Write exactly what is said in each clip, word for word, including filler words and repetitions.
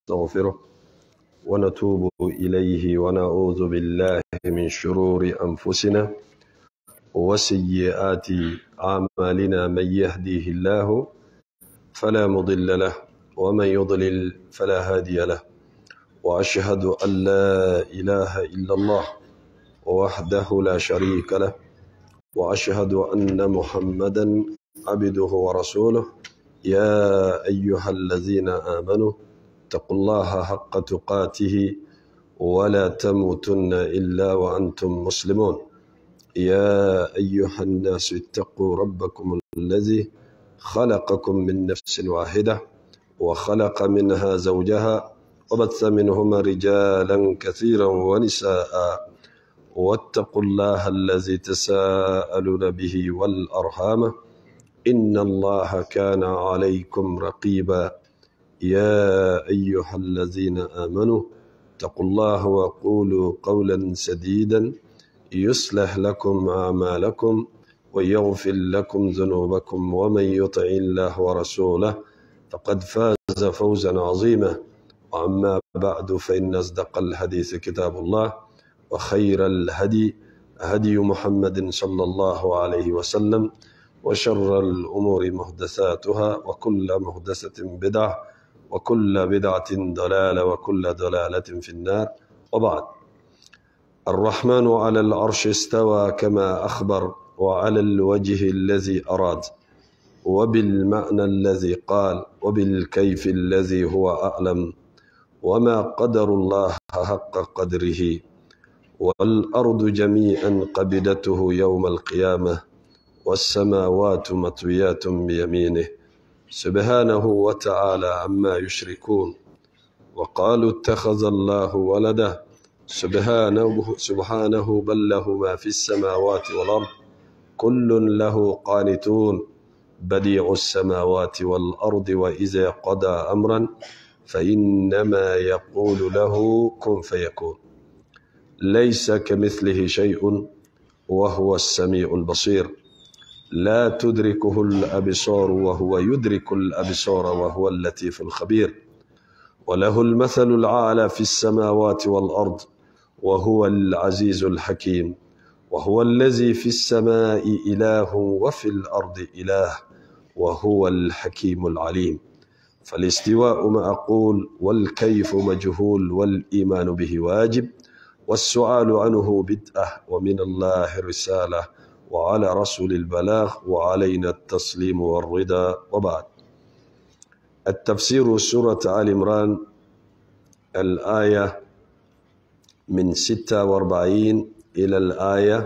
ونستغفره ونتوب إليه ونعوذ بالله من شرور أنفسنا وسيئات أعمالنا. من يهديه الله فلا مضل له ومن يضلل فلا هادي له، وأشهد أن لا إله إلا الله وحده لا شريك له، وأشهد أن محمدا عبده ورسوله. يا أيها الذين آمنوا اتقوا الله حق تقاته ولا تموتن إلا وأنتم مسلمون. يا أيها الناس اتقوا ربكم الذي خلقكم من نفس واحدة وخلق منها زوجها وبث منهما رجالا كثيرا ونساء، واتقوا الله الذي تساءلون به والأرحام إن الله كان عليكم رقيبا. يا أيها الذين آمنوا اتقوا الله وقولوا قولا سديدا يصلح لكم أعمالكم ويغفر لكم ذنوبكم، ومن يطع الله ورسوله فقد فاز فوزا عظيما. وأما بعد فإن أصدق الحديث كتاب الله، وخير الهدي هدي محمد صلى الله عليه وسلم، وشر الأمور محدثاتها وكل محدثة بدعة وكل بدعة ضلالة وكل ضلالة في النار. وبعد، الرحمن على العرش استوى كما أخبر، وعلى الوجه الذي أراد، وبالمعنى الذي قال، وبالكيف الذي هو أعلم، وما قدر الله حق قدره، والأرض جميعا قبضته يوم القيامة، والسماوات مطويات بيمينه سبحانه وتعالى عما يشركون. وقالوا اتخذ الله ولده سبحانه, سبحانه بل له ما في السماوات والأرض كل له قانتون، بديع السماوات والأرض، وإذا قضى أمرا فإنما يقول له كن فيكون، ليس كمثله شيء وهو السميع البصير، لا تدركه الأبصار وهو يدرك الأبصار وهو اللطيف الخبير، وله المثل الأعلى في السماوات والأرض، وهو العزيز الحكيم، وهو الذي في السماء إله وفي الأرض إله، وهو الحكيم العليم. فالاستواء معقول، والكيف مجهول، والإيمان به واجب، والسؤال عنه بدعة، ومن الله رسالة، وعلى رسول البلاغ، وعلينا التسليم والرضا. وبعد، التفسير سورة آل عمران الآية من ستة وأربعين إلى الآية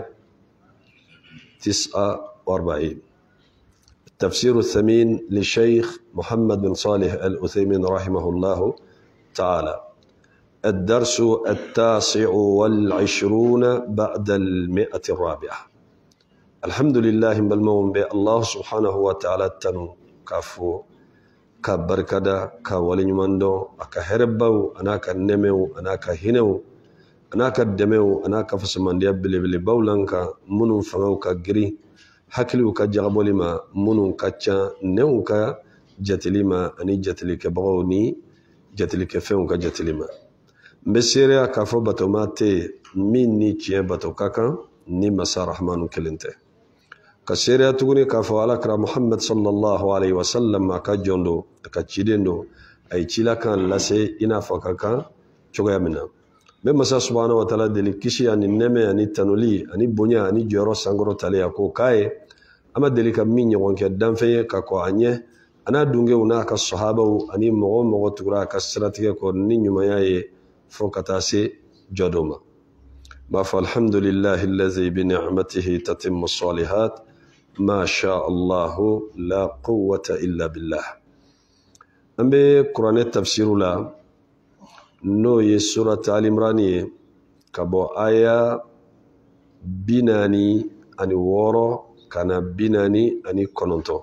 تسعة وأربعين. التفسير الثمين للشيخ محمد بن صالح العثيمين رحمه الله تعالى. الدرس التاسع والعشرون بعد المئة الرابعة. الحمد لله بالموم بالله سبحانه وتعالى تنو كافو كبركدا كولي نماندو أكا هربو أناكا نمو أناكا هنو أناكا دمو أناكا فسمان ديابلي بلي بولانكا منو فنوكا جري حكلوكا جغبوليما منو كاتشا نوكا جاتليما أني جاتلي كبغوني جاتلي كفيونكا جاتليما mbesiria kafo bato mate minni chien bato kaka ni masa rahmanu kelente kasiria tuguni kafo alakra Muhammad sallallahu alaihi wasallam aka jondo aka chidendo ay chila kan lase ina fakaka chogoya mina be masa subhanahu wa ta'ala deli kishi ani neme ani tanuli ani bonya ani joro sangoro tale ko kai ama deli ka minni wonke danfe ka ko anye ana dunge una ka sahaba ani mogo mogo tugra ka stratige ko ni nyuma yaye فوقتاسي جدوما ما فالحمد لله الذي بنعمته تتم الصالحات ما شاء الله لا قوة إلا بالله. أمبي قرآن التفسير لا نوي سورة آل عمران كبو آية بناني أني وورو كان بناني أني كونونتو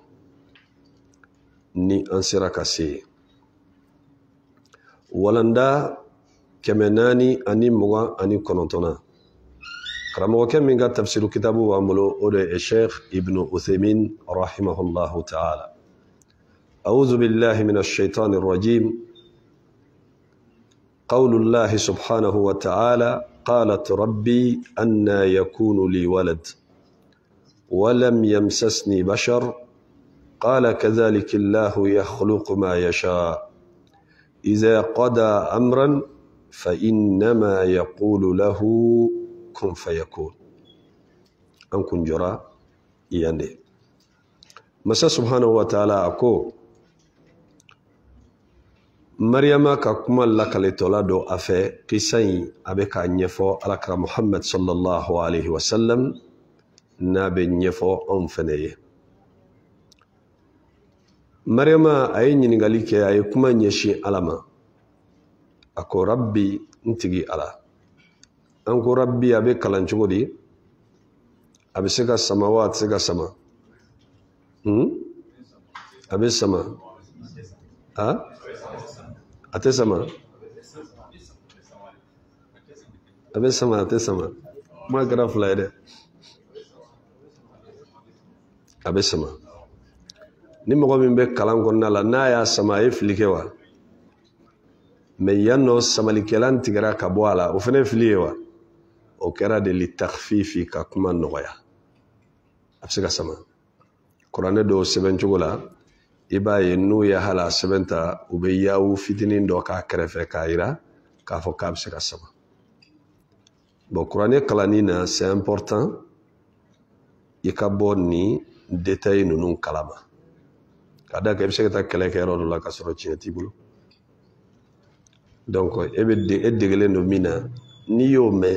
ني أنسيرا كاسي ولندا كمناني أني مغا أني كونونتونا. كرامو كم من تفسير كتابه وعملو أولي الشيخ ابن عثيمين رحمه الله تعالى. أعوذ بالله من الشيطان الرجيم. قول الله سبحانه وتعالى قالت ربي أنى يكون لي ولد ولم يمسسني بشر قال كذلك الله يخلق ما يشاء إذا قضى أمرا فإنما يقول له كن فيكون أنكن جرى يعني مسا سبحانه وتعالى أكو مريم كما لك لتولد أفي قسي أبك نيفو على محمد صلى الله عليه وسلم نابي نيفو أنفنيه مريم أي نيغاليك أي كما نيشي علما أكو ربي نتيجي على أنكو ربي أبي كلانشو دي أبي سيغا السماوات سيغا سما هم أبي سما ها أتى سما أبي سما أتى سما ما كراف لايده أبي سما ni mɔgɔ min bɛ kalan kɔnɔna la n'a y'a sama a ye fili kɛ wa mɛ yan nɔ samalikɛlan tigɛra ka bɔ a la o fana fili ye wa o kɛra de li takhfifi ka kuma nɔgɔya a bɛ se ka sama kuranɛ dɔw sɛbɛn cogo la i b'a ye n'u ye hala sɛbɛn ta u bɛ yawu fitinin dɔ k'a kɛrɛfɛ k'a yira k'a fɔ k'a bɛ se ka sama bon kuranɛ kalanni na c'est important i ka bɔ ni détail ninnu kalama ka da ka i bɛ se ka taa kɛlɛ kɛ yɔrɔ dɔ la ka sɔrɔ tiɲɛ t'i bolo donc e bɛ e degelen don min na n'i y'o mɛn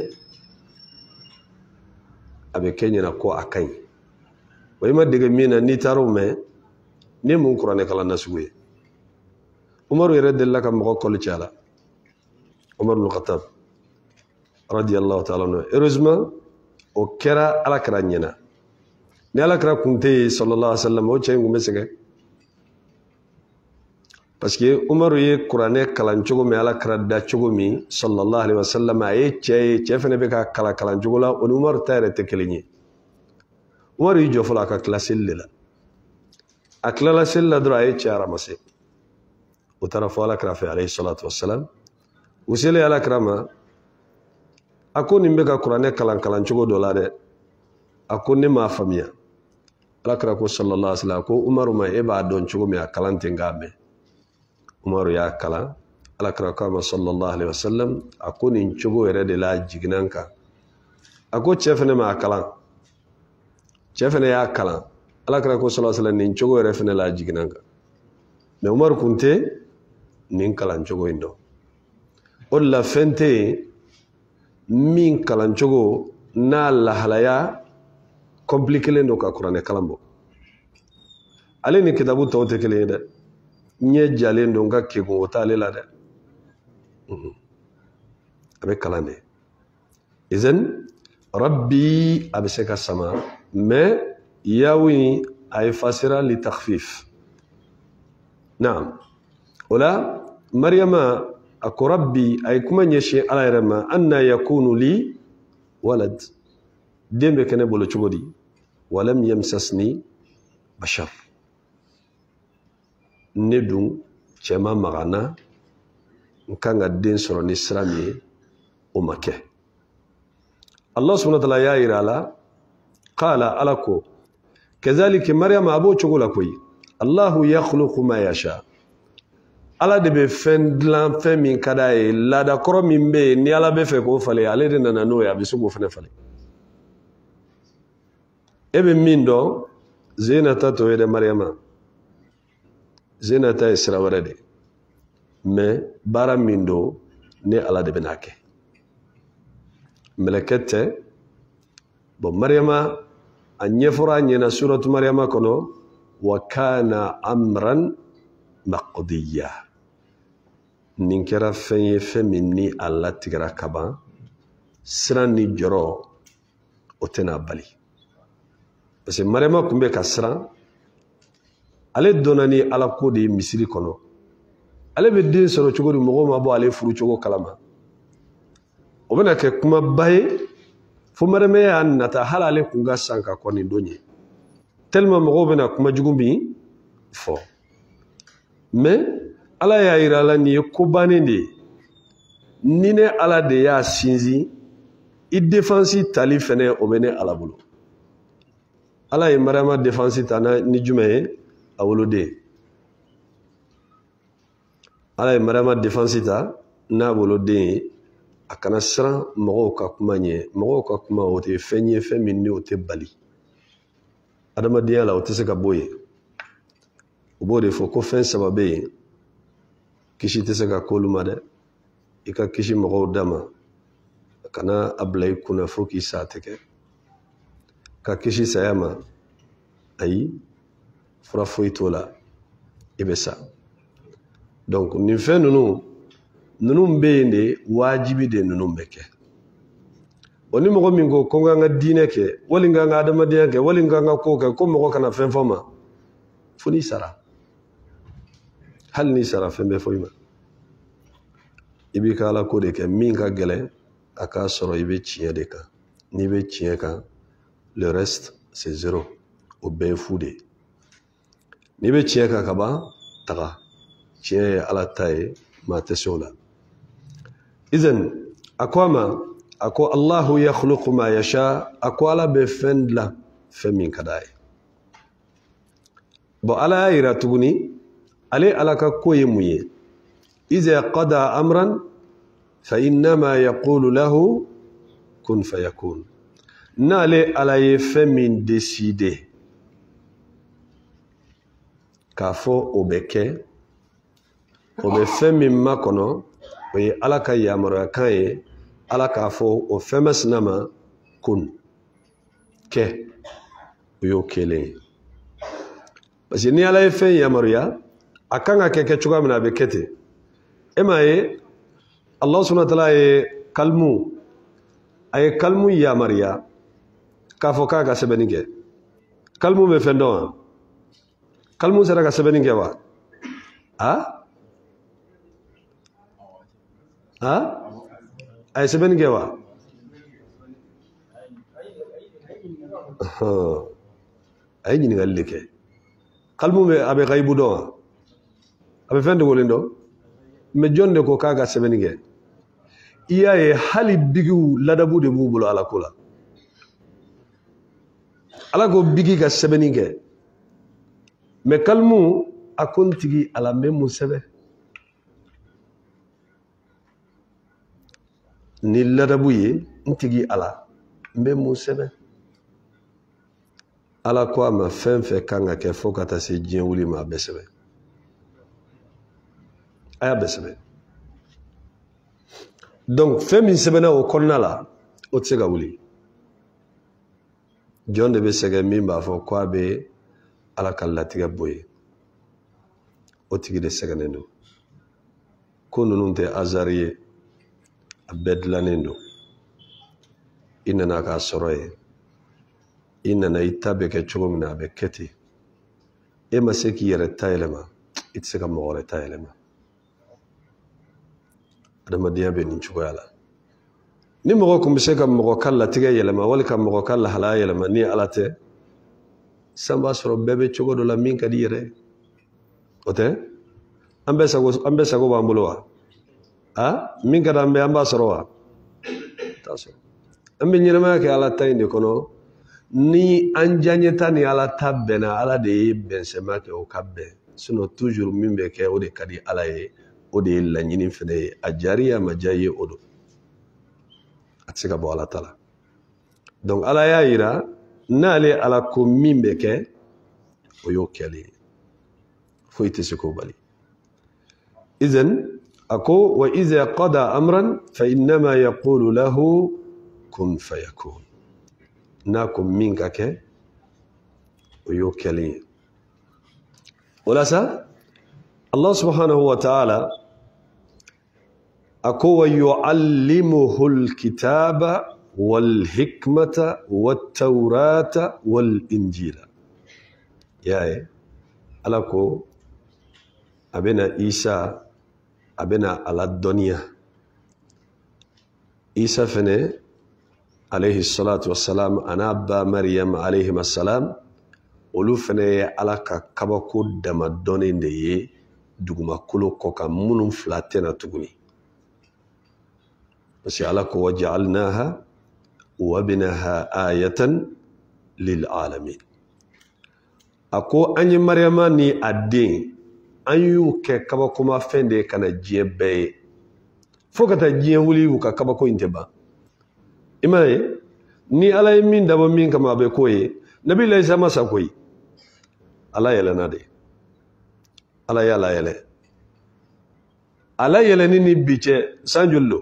a bɛ kɛ ɲɛna ko a ka ɲi wa i ma dege min na n'i taara o mɛn ni mun kuranɛ kalan na sugu ye umaru yɛrɛ delila ka mɔgɔ kɔli ci a la umaru ibn Khattab radiyallahu ta'ala anhu heureusement o kɛra alakira ɲɛna ni alakira kun tɛ yen sallallahu alaihi wa sallam o cɛ in kun bɛ sɛgɛn parce que umaru ye kuranɛ kalan cogo min alakira da cogo min sallallahu alaihi wa sallam a ye cɛ ye cɛ fana bɛ ka kalan kalan cogo la o ni umaru ta yɛrɛ tɛ kelen ye umaru y'i jɔ fɔlɔ a ka tila seli de la a tilala seli la dɔrɔn a ye cɛ aramase o taara fɔ alakira fɛ alayhi salatu wasalam u selen alakira ma a ko nin bɛ ka kuranɛ kalan kalan cogo dɔ la dɛ a ko ne m'a faamuya alakira ko sallallahu alaihi wa sallam ko umaru ma e b'a dɔn cogo min a kalan tɛ k'a mɛn umaru y'a kalan alakira ko a ma sallallahu alaihi wa sallam a ko nin cogo yɛrɛ de la jiginna n kan a ko cɛ fana ma a kalan cɛ fana y'a kalan alakira ko sallallahu alaihi wa sallam nin cogo yɛrɛ fana la jiginna n kan mɛ umaru kun tɛ nin kalan cogo in dɔn o de la fɛn tɛ yen min kalan cogo n'a lahalaya compliquelen don ka kuranɛ kalan bɔ ale ni kitabu tɔw tɛ kelen ye dɛ ɲɛ jalen don ka kegun o t'ale la dɛ a bɛ kalan de izen rabbi a bɛ se ka sama mɛ yawi a ye fasira li takhfif naam o la mariyama a ko rabbi a ye kuma ɲɛsin ala yɛrɛ ma anna yakunu li walad den bɛ kɛ ne bolo cogo di walam yamsasni bashar ne dun cɛ ma maga n na n kan ka den sɔrɔ ni sira min ye o ma kɛ Allah subhanahu wa ta'ala y'a yira a la qala ala ko kazalika mariyama a b'o cogo la koyi Allahu yakhluqu ma yasha ala de bɛ fɛn dilan fɛn min ka d'a ye laadakɔrɔ min bɛ yen ni ala bɛ fɛ k'o falen ale de nana n'o ye a bɛ se k'o fana falen e bɛ min dɔn zinata t'o ye dɛ mariyama zinata ye sira wɛrɛ de mɛ baara min don ne ala de bɛn'a kɛ mɛlɛkɛ tɛ bon mariyama a ɲɛfɔra a ɲɛna suratu mariyama kɔnɔ wa kana amran maqdiya nin kɛra fɛn ye fɛn min ni a latigɛra ka ban siran ni jɔrɔ o tɛna bali parce que mariyama kun bɛ ka siran ale donna ni ala ko de ye misiri kɔnɔ ale bɛ den sɔrɔ cogo di mɔgɔw ma bɔ ale furu cogo kalama o bɛna kɛ kumaba ye fo mariyama y'a nata hali ale kun ka san ka kɔ nin don ye tellement mɔgɔw bɛna kuma jugu min fɔ mais ala y'a yira a la nin ye ko bannen de ye nine ala de y'a sinzi i défense tali fene o bene ala bolo ala ye Mariama défense ta na ni jumɛn ye a woloden ala ye Mariama défense ta n'a woloden ye a kana siran mɔgɔw ka kuma ɲɛ mɔgɔw ka kuma o tɛ fɛn ye fɛn min ni o tɛ bali adamadenya la o tɛ se ka bɔ yen o b'o de fɔ ko fɛn saba bɛ yen kisi tɛ se ka k'olu ma dɛ i ka kisi mɔgɔw dama kana a bila i kunna fo k'i sa tigɛ ka kisi saya ma ayi fura foyi t'o la i bɛ sa donc nin fɛn ninnu ninnu bɛ yen de wajibi de ninnu bɛ kɛ o ni mɔgɔ min ko ko n ka n ka diinɛ kɛ wali n ka n ka adamadenya kɛ wali n ka n ka ko kɛ ko mɔgɔ kana fɛn fɔ ma fo n'i sara hali n'i sara fɛn bɛ fɔ i ma i b'i ka ala ko de kɛ min ka gɛlɛn a k'a sɔrɔ i bɛ tiɲɛ de kan n'i bɛ tiɲɛ kan le reste c'est zéro o bɛɛ ye fu de ye n'i bɛ tiɲɛ kan ka ban taga tiɲɛ ye ala ta ye maa tɛ se o la izan a ko a ma a ko Allahu yakhluqu ma yasha a ko ala bɛ fɛn dilan fɛn min ka d'a ye bon ala y'a yira tuguni ale ala ka ko ye mun ye iza qada amran fa innama yaqulu lahu kun fayakun n'ale ala ye fɛn min décider k'a fɔ o bɛ kɛ o bɛ fɛn min makɔnɔ o ye ala ka yamaruyakan ye ala k'a fɔ o fɛn masina ma kun kɛ o y'o kelen ye parce que ni ala ye fɛn yamaruya a kan ka kɛ kɛ cogoya min na a bɛ kɛ ten e m'a ye Allah subhanahu wa ta'ala ye kalmu a ye kalmu yamariya k'a fɔ k'a ka sɛbɛnni kɛ kalmu bɛ fɛn dɔn wa kalmu sera ka sɛbɛnni kɛ wa a a a ye sɛbɛnni kɛ wa a ye ɲininkali de kɛ kalmu bɛ a bɛ ghaibu dɔn wa a bɛ fɛn dogolen dɔn mais jɔn de ko k'a ka sɛbɛnni kɛ i y'a ye hali bigiw ladabu de b'u bolo ala ko la ala ko bigi ka sɛbɛnni kɛ mais kalmu a ko n tigi ala n bɛ mun sɛbɛn ni ladabu ye n tigi ala n bɛ mun sɛbɛn ala ko a ma fɛn fɛn kan ka kɛ fo ka taa se diɲɛ wuli ma a bɛ sɛbɛn a y'a bɛɛ sɛbɛn donc fɛn min sɛbɛnna o kɔnɔna la o tɛ se ka wuli jɔn de bɛ sɛgɛn min b'a fɔ ko a bɛ ala ka latigɛ bɔ yen o tigi de sɛgɛnnen don ko ninnu tɛ hasard ye a bɛɛ dilannen don i nana k'a sɔrɔ yen i nana i ta bɛ kɛ cogo min na a bɛ kɛ ten e ma se k'i yɛrɛ ta yɛlɛma i tɛ se ka mɔgɔ wɛrɛ ta yɛlɛma adamadenya bɛ nin cogoya la ni mɔgɔ tun bɛ se ka mɔgɔ ka latigɛ yɛlɛma wali ka mɔgɔ ka lahalaya yɛlɛma ni ala tɛ san b'a sɔrɔ bɛɛ bɛ cogo dɔ la min ka di yɛrɛ o tɛ an bɛɛ sago an bɛɛ sago b'an bolo wa a min ka di an bɛɛ an b'a sɔrɔ wa t'a sɔrɔ an bɛ ɲɛnamaya kɛ ala ta in de kɔnɔ ni an diyaɲɛta ni ala ta bɛnna ala de ye bɛnsɛma kɛ o ka bɛn sinon toujours min bɛ kɛ o de ka di ala ye o de ye laɲini fɛnɛ ye a jari a ma diya ye o don a tɛ se ka bɔ ala ta la donc ala y'a yira n'ale ala ko min bɛ kɛ o y'o kɛlen ye foyi tɛ se k'o bali izan a ko wa iza qada amran fa innama yaqulu lahu kun fayakun n'a ko min ka kɛ o y'o kɛlen ye o la sa Allah subhanahu wa ta'ala ako wa yu'allimuhu al-kitaba wal hikmata wat tawrata wal injila yaye ala ko abena Isa abena ala doniya Isa fene alayhi salatu wassalam ana ba Maryam alayhi assalam olu fene ye ala ka kabako dama dɔnnen de ye dugumakolo kɔ kan minnu fila tɛna tuguni parce que ala ko waja'alnaha wa binaha ayatan lil alamin. Ako anyi Maryama ni adin anyu ke kabakoma fende kana jiye beye fo kata jiye wuli ka kabako inteba imaye ni ala min dabo min kama be koye nabi la isa masa koy ala yele na de ala yala yele ala yele ni ni biche sanjullo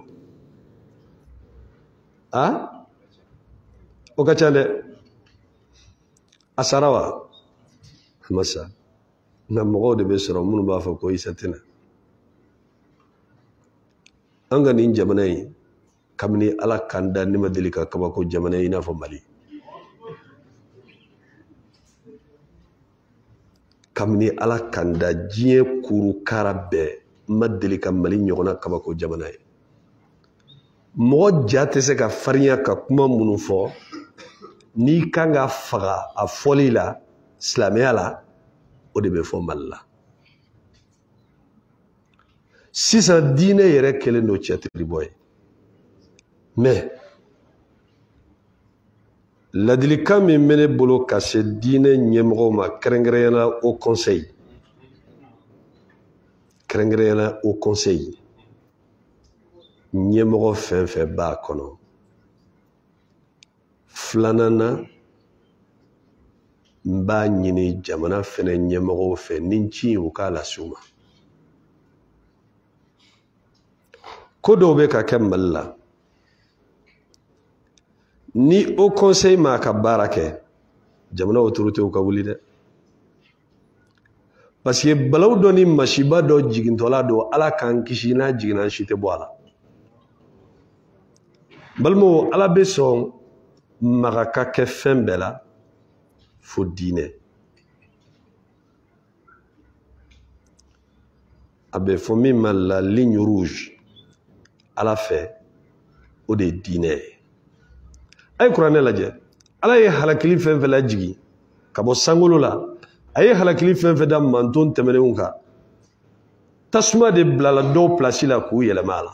ha o ka chande asarawa masa na mogo de be soro mun ba fa ko isatina anga ni jamana yi kamni ala kanda ni madilika kaba ko jamana yi na fa Mali kamni ala kanda jiye kuru karabe madilika Mali nyogona kaba ko jamana yi mo jate se ka farinya ka kuma munu fo ni kanga faga a folila islamia la o de be fo Malla sisan diine yɛrɛ kelen do cɛtiri bɔ ye mais ladilikan min bɛ ne bolo ka se diine ɲɛmɔgɔw ma kɛrɛnkɛrɛnyana au conseil kɛrɛnkɛrɛnyana au conseil ɲɛmɔgɔ fɛn fɛn b'a kɔnɔ filanan na n b'a ɲini jamana fɛnɛ ɲɛmɔgɔw fɛ ni ci u k'a lase u ma ko dɔw bɛ ka kɛ Mali la ni o conseil ma ka baara kɛ jamana autorité ka wuli dɛ parce que balaw dɔ ni masiba dɔ jigintɔla don ala k'an kisi n'a jiginna si tɛ bɔ a la balimaw ala bɛ sɔn maga ka kɛ fɛn bɛɛ la fo diinɛ a bɛ fɔ min ma la ligne rouge ala fɛ o de ye diinɛ ye a ye kuranɛ lajɛ ala ye halakili fɛn fɛn lajigi ka bɔ sankolo la a ye halakili fɛn fɛn da manton tɛmɛnenw kan tasuma de bilala dɔw plasi la k'u yɛlɛma a la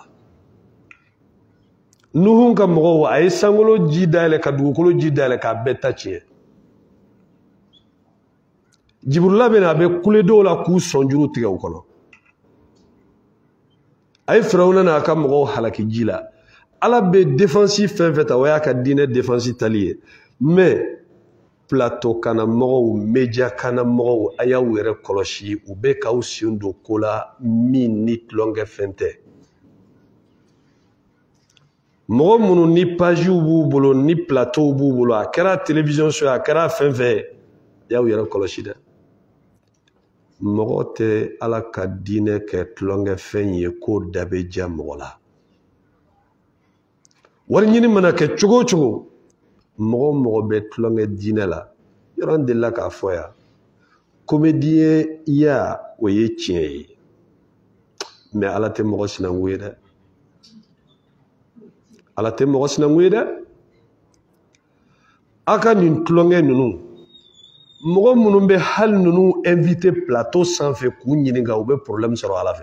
nuhun ka mɔgɔw a ye sankolo ji dayɛlɛ ka dugukolo ji dayɛlɛ k'a bɛɛ ta tiɲɛ jiburula bɛ na a bɛ kule dɔw la k'u sɔnjuru tigɛ u kɔnɔ a ye firawuna n'a ka mɔgɔw halaki ji la ala bɛ défense fɛn fɛn ta o y'a ka diinɛ défense tali ye mais plateau kana mɔgɔw média kana mɔgɔw a y'aw yɛrɛ kɔlɔsi u bɛ k'aw sen don ko la min ni tulonkɛ fɛn tɛ mɔgɔ minnu ni pagew b'u bolo ni plateau b'u bolo a kɛra télévision so a kɛra fɛn fɛn ye a y'aw yɛrɛ kɔlɔsi dɛ mɔgɔ tɛ ala ka diinɛ kɛ tulonkɛ fɛn ye k'o da bɛ ja mɔgɔ la wari ɲini mana kɛ cogo o cogo mɔgɔ mɔgɔ bɛ tulonkɛ diinɛ la yɔrɔ n delila k'a fɔ yan comédien ya o ye tiɲɛ ye mais ala tɛ mɔgɔ sinanku ye dɛ ala tɛ mɔgɔ sinanku ye dɛ a ka nin tulonkɛ ninnu mɔgɔ minnu bɛ hali ninnu invité plateau sanfɛ k'u ɲininka u bɛ problème sɔrɔ ala fɛ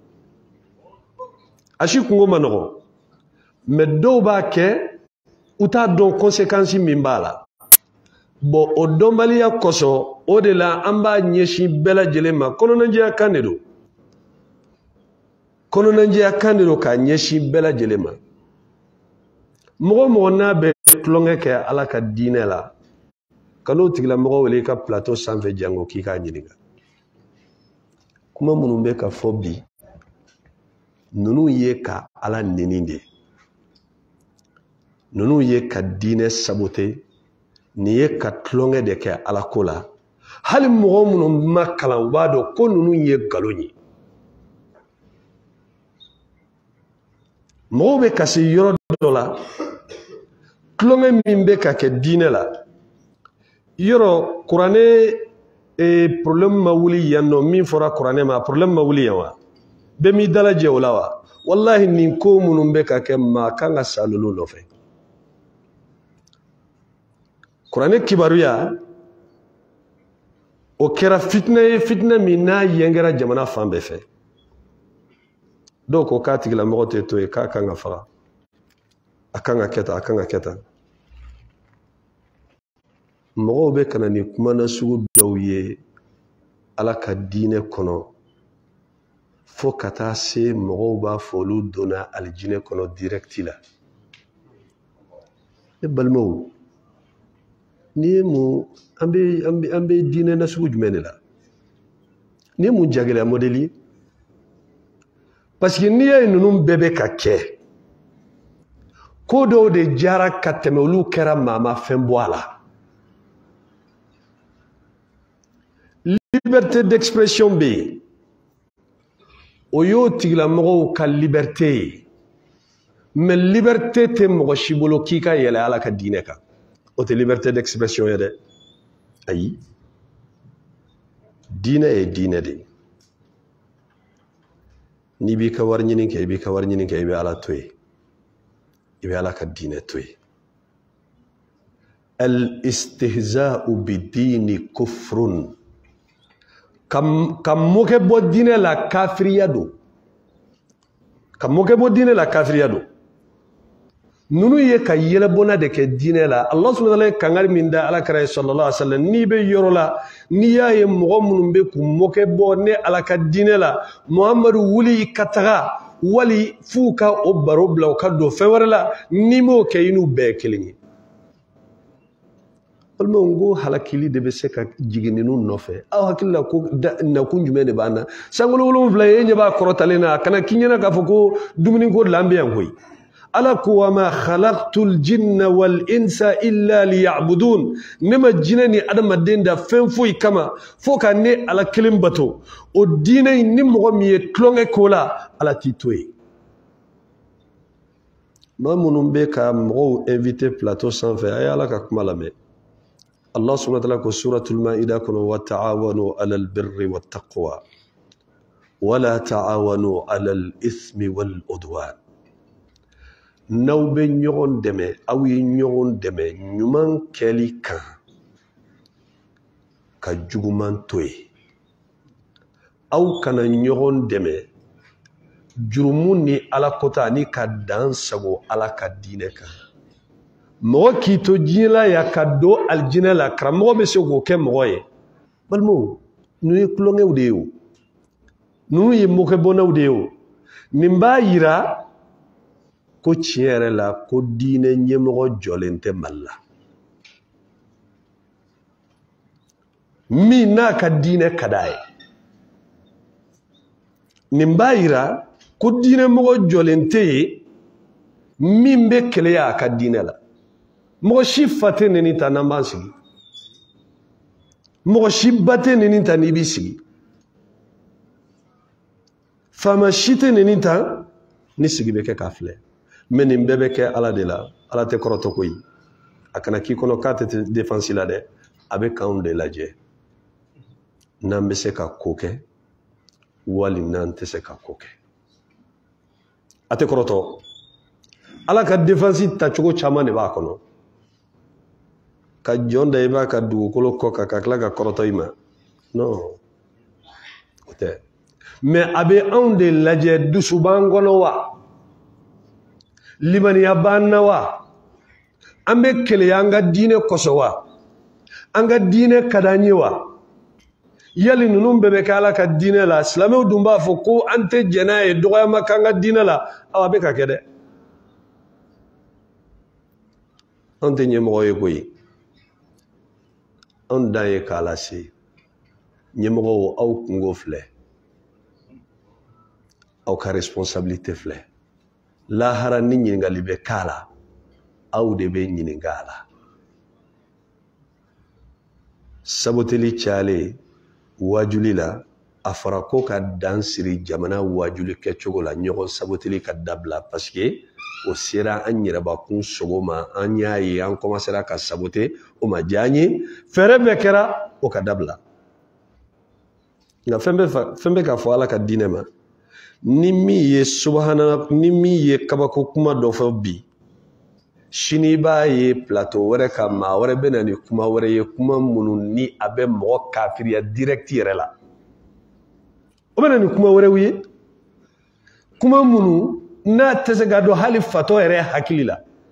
a si kungo ma nɔgɔ mais dɔw b'a kɛ u t'a dɔn conséquence min b'a la bon o dɔnbaliya kosɔn o de la an b'a ɲɛsin bɛɛ lajɛlen ma kɔnɔnajɛya kan de don kɔnɔnajɛya kan de don k'a ɲɛsin bɛɛ lajɛlen ma mɔgɔ mɔgɔ n'a bɛ tulonkɛ kɛ ala ka diinɛ la ka n'o tigilamɔgɔ wele i ka plateau sanfɛ jango k'i k'a ɲininka kuma minnu bɛ ka fɔ bi ninnu ye ka ala neni de ninnu ye ka diinɛ sabote nin ye ka tulonkɛ de kɛ ala ko la hali mɔgɔ minnu ma kalan u b'a dɔn ko ninnu ye nkalon ye mɔgɔw bɛ kasi yɔrɔ dɔ la tulonkɛ min bɛ ka kɛ diinɛ la yɔrɔ kuranɛ problème ma wuli yan nɔ min fɔra kuranɛ ma problème ma wuli yan wa bɛɛ m'i dalajɛ o la wa wallahi nin ko minnu bɛ ka kɛ maa kan ka sa ninnu nɔfɛ kuranɛ kibaruya o kɛra fitinɛ ye fitinɛ min n'a yɛngɛra jamana fan bɛɛ fɛ dɔw ko k'a tigilamɔgɔ tɛ to yen k'a kan ka faga akanga keta akanga keta mɔgɔw bɛ kana ni kuma na sugu dɔw ye Ala ka diinɛ kɔnɔ fo ka taa se mɔgɔw b'a fɔ olu donna alijinɛ kɔnɔ direct la ne balimaw ni ye mun an bɛ an bɛ an bɛ diinɛ na sugu jumɛn de la ni ye mun jagɛlɛya modèle parce que n'i ye ninnu bɛɛ bɛ ka kɛ ko dɔw de jara ka tɛmɛ olu kɛra maa ma fɛn bɔ a la liberté d'expression bɛ yen o y'o tigilamɔgɔw ka liberté ye mais liberté tɛ mɔgɔ si bolo k'i ka yɛlɛ Ala ka diinɛ kan o tɛ liberté d'expression ye dɛ ayi diinɛ ye diinɛ de ye n'i b'i ka wari ɲini kɛ i b'i ka wari ɲini kɛ i bɛ Ala to yen i bɛ Ala ka diinɛ to yen al istihza'u bid-dini kufrun ka mɔkɛ bɔ diinɛ la kafiriya don ka mɔkɛ bɔ diinɛ la kafiriya don ninnu ye ka yɛlɛbɔna de kɛ diinɛ la Allah subhanahu wa ta'ala ye kangari min da alakira sallallahu alaihi wasallam n'i bɛ yɔrɔ la n'i y'a ye mɔgɔ minnu bɛ k'u mɔkɛ bɔ ne Ala ka diinɛ la Muhamadu wuli i ka taga wali f'u ka o baro bila u ka don fɛn wɛrɛ la n'i m'o kɛ i n'u bɛɛ ye kelen ye balimaw n ko halakili de bɛ se ka jigin ninnu nɔfɛ aw hakili la ko nakun jumɛn de b'an na sankolo wolonwula ye e ɲɛ b'a kɔrɔtalen na a kana k'i ɲɛna k'a fɔ ko dumuni ko de la an bɛ yan koyi Ala ko wa ma khalaqtul jinna wal insa illa liya'budun ne ma jinɛ ni adamaden da fɛn foyi kama fo ka ne Ala kelen bato o diinɛ in ni mɔgɔ min ye tulonkɛ k'o la Ala t'i to yen maa minnu bɛ ka mɔgɔw invité plateau sanfɛ a ye Ala ka kuma lamɛn Allah subhanahu wa ta'ala ko suratul Ma'idah kono wa ta'awanu 'alal birri wat taqwa wa la ta'awanu 'alal ithmi wal udwan n'aw bɛ ɲɔgɔn dɛmɛ aw ye ɲɔgɔn dɛmɛ ɲuman kɛli kan ka juguman to yen aw kana ɲɔgɔn dɛmɛ jurumu ni alakota ani ka dan sago Ala ka diinɛ kan mɔgɔ k'i to diɲɛ la ya ka don alijinɛ la karamɔgɔ bɛ se k'o kɛ mɔgɔ ye balimaw ninnu ye tulonkɛw de ye o ninnu ye mɔkɛbɔnaw de ye o nin b'a yira ko tiɲɛ yɛrɛ la ko diinɛ ɲɛmɔgɔ jɔlen tɛ Mali la min n'a ka diinɛ ka d'a ye nin b'a yira ko diinɛ mɔgɔ jɔlen tɛ yen min bɛ keleya a ka diinɛ la mɔgɔ si fa tɛ neni ta n'an b'an sigi mɔgɔ si ba tɛ neni ta n'i b'i sigi faama si tɛ neni ta ni sigi bɛ kɛ k'a filɛ mais nin bɛɛ bɛ kɛ Ala de la Ala tɛ kɔrɔtɔ koyi a kana k'i kɔnɔ k'a tɛ défense la dɛ a bɛ k'anw de lajɛ n'an bɛ se ka ko kɛ wali n'an tɛ se ka ko kɛ a tɛ kɔrɔtɔ Ala ka défense tacogo caman de b'a kɔnɔ ka jɔn da i b'a ka dugukolo kɔ kan ka tila ka kɔrɔtɔ i ma non o tɛ mais a bɛ anw de lajɛ dusu b'an kɔnɔ wa limaniya b'an na wa an bɛ keleya an ka diinɛ kɔsɔ wa an ka diinɛ ka d'an ye wa yali ninnu bɛɛ bɛ kɛ Ala ka diinɛ la silamɛw dun b'a fɔ ko an tɛ jɛn n'a ye dɔgɔyama k'an ka diinɛ la aw a bɛ ka kɛ dɛ an tɛ ɲɛmɔgɔ ye koyi an dan ye k'a lase ɲɛmɔgɔw aw kungo filɛ aw ka responsabilité filɛ lahara ni ɲininkali bɛ k'a la aw de bɛ ɲininka a la saboteli cayalen wajuli la a fɔra ko ka dan siri jamana wajuli kɛcogo la ɲɔgɔn saboteli ka dabila parce que o sera an yɛrɛbakun sogo ma an y'a ye an commencera ka saboter o ma diya an ye fɛɛrɛ bɛɛ kɛra o ka dabila nka fɛn bɛ ka fɔ Ala ka diinɛ ma ni min ye subahana ni min ye kabako kuma dɔ fɔ bi sini b'a ye plateau wɛrɛ ka maa wɛrɛ bɛ na ni kuma wɛrɛ ye kuma minnu ni a bɛ mɔgɔ kafiriya direct yɛrɛ la o bɛ na ni kuma wɛrɛw ye kuma minnu n'a tɛ se ka don hali fatɔ yɛrɛ hakili la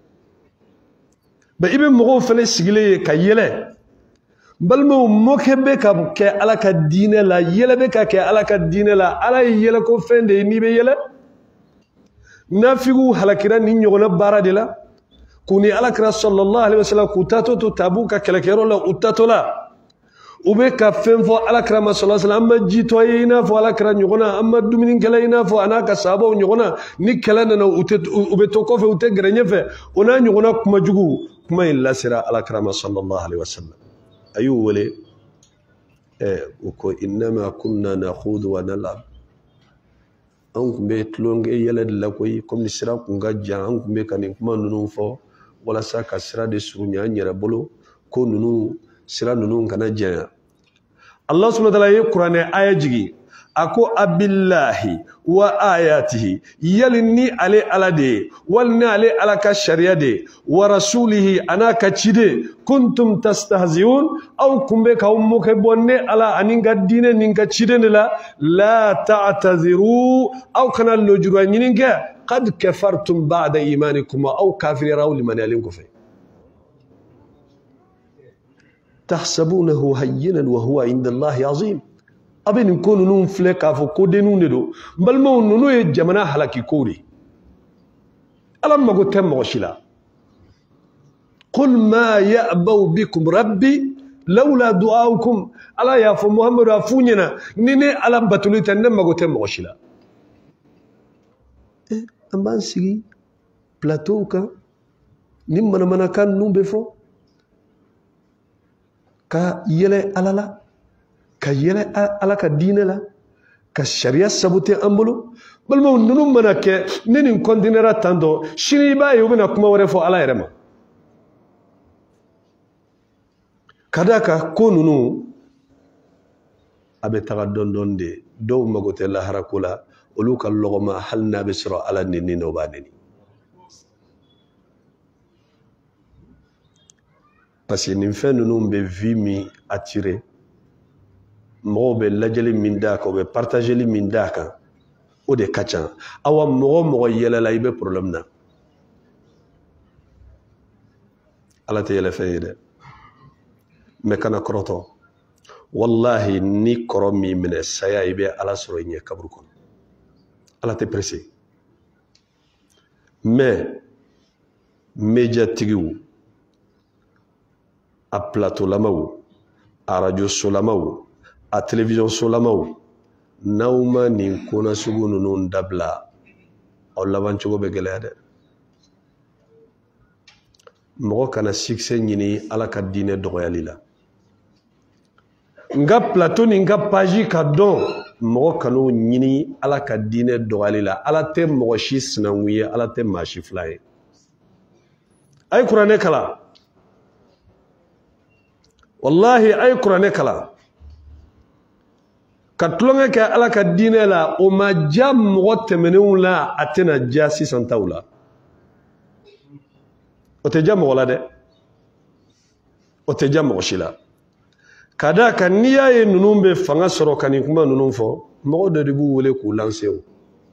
ba ibe mogo fele sigile ka yele balmo mokebe ka ke ala ka dine la yele be ka ke ala ka dine la ala yele ko fende ni be yele nafigu halakira ni nyogona bara de la kuni ala kra sallallahu alaihi wasallam kutato to tabuka kala kero la utato la ube ka fenfo ala kra sallallahu alaihi wasallam jito yina fo ala kra nyogona amma duminin kala yina fo anaka sabo nyogona ni kala na ube to ko fe ute grenye fe ona nyogona kuma jugu kuma illa sira ala kra sallallahu alaihi wasallam ayu wale eh ko inma kunna nakhudu wa nal'ab an kumbe tlonge yele de la koy comme ni sira kunga jan an kumbe kanin kuma nunu fo wala sa ka sira de surunya nyara bolo ko nunu sira nunu kana jan Allah subhanahu wa ta'ala ye Qur'an aya jigi ako abillahi wa ayatihi yalini ale alade walni ale alaka sharia de wa rasulihi anaka chide kuntum tastahziun aw kumbe ka ummuke bonne ala aninga dine ninga chide la la ta'taziru aw kana lojuru nyininga qad kafartum ba'da imanikum aw kafir raw liman yalinkum fi tahsabunahu hayyinan wa huwa inda Allah azim abin ko nunu fleka fo ko denu ne do balmo nunu e jamana halaki kori alam mago temmo shila qul ma ya'bu bikum rabbi lawla du'aukum ala ya fo muhammadu afunyana nini alam batulita nem mago temmo shila eh amban sigi plateau ka nim mana mana kan numbe fo ka yele alala ka yele ala ka dine la ka sharia sabute ambulu balmo nunu manake nini kontinera tando shini ba yobina kuma wore fo ala yerema kadaka ko nunu abe taga dondonde do magote la harakula oluka logoma halna bisra ala nini no banini parce que nin fen nunu be vie mi attirer mogo be lajeli min da ka o be partageli min da kan o de ka ca awa mogo mogo yɛlɛla i be problème na ala tɛ yɛlɛ fɛn ye dɛ mais kana kɔrɔtɔ wallahi ni kɔrɔ min minɛ saya i be ala sɔrɔ i ɲɛ kaburu kɔnɔ ala tɛ pressé mais médiatigiw a plateau lamaw a radio solamaw a télévision solamaw n'aw nin kona sugu ninnu dabila aw laban cogo bɛ gɛlɛya dɛ mɔgɔ kana succès ɲini ala ka diinɛ dɔgɔyali la nka plateau ni nka page ka dɔn mɔgɔ kan'o ɲini ala ka diinɛ dɔgɔyali la ala tɛ mɔgɔ si sinankun ye ala tɛ maa si fila ye a ye kuranɛ kala wallahi a ye kuranɛ kala ka tulonkɛ kɛ ala ka diinɛ la o ma ja mɔgɔ tɛmɛnenw la a tɛna ja sisan taw la o tɛ ja mɔgɔ la dɛ o tɛ ja mɔgɔ si la ka da kan n'i y'a ye ninnu bɛ fanga sɔrɔ ka nin kuma ninnu fɔ mɔgɔ dɔ de b'u wele k'u lancer o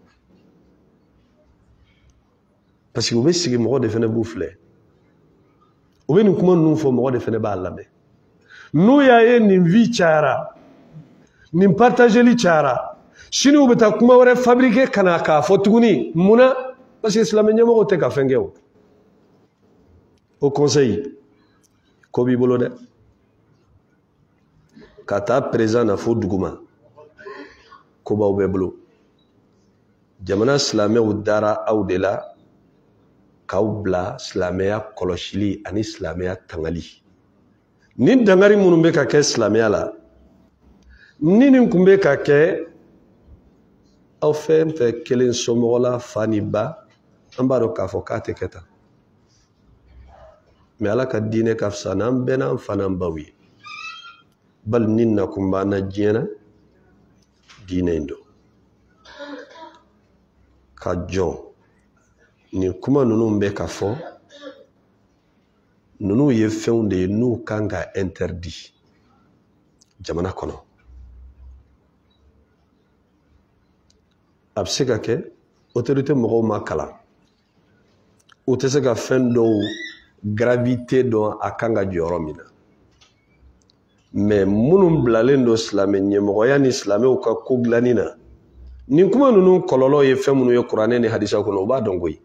parce que u bɛ sigi mɔgɔ de fana b'u filɛ u bɛ nin kuma ninnu fɔ mɔgɔ de fana b'a lamɛn n'u y'a ye nin vie cayara nin partageli cayara sini u bɛ taa kuma wɛrɛ fabriquer ka na k'a fɔ tuguni munna parce que silamɛ ɲɛmɔgɔw tɛ ka fɛn kɛ o o conseil ko b'i bolo dɛ ka taa président na fo duguma ko b'aw bɛɛ bolo jamana silamɛw dara aw de la k'aw bila silamɛya kɔlɔsili ani silamɛya tangali ni dangari minnu bɛ ka kɛ silamɛya la ni nin kun bɛ ka kɛ aw fɛn fɛn kelen somɔgɔ la fa ni ba an b'a dɔn k'a fɔ k'a tɛ kɛ tan mais ala ka diinɛ ka fisa n'an bɛɛ n'an fa n'an baw ye bali ni nakun b'an na diɲɛ na diinɛ in don ka jɔn nin kuma ninnu bɛ ka fɔ ninnu ye fɛnw de ye n'u kan ka interdit jamana kɔnɔ a bɛ se ka kɛ autorité mɔgɔw ma kalan u tɛ se ka fɛn dɔw gravité dont a kanga jɔyɔrɔ min na mais minnu bilalen don silamɛ ɲɛmɔgɔya ni silamɛw ka ko dilanni na nin kuma ninnu kɔlɔlɔ ye fɛn minnu ye kuranɛ ni hadisa kɔnɔ u b'a dɔn koyi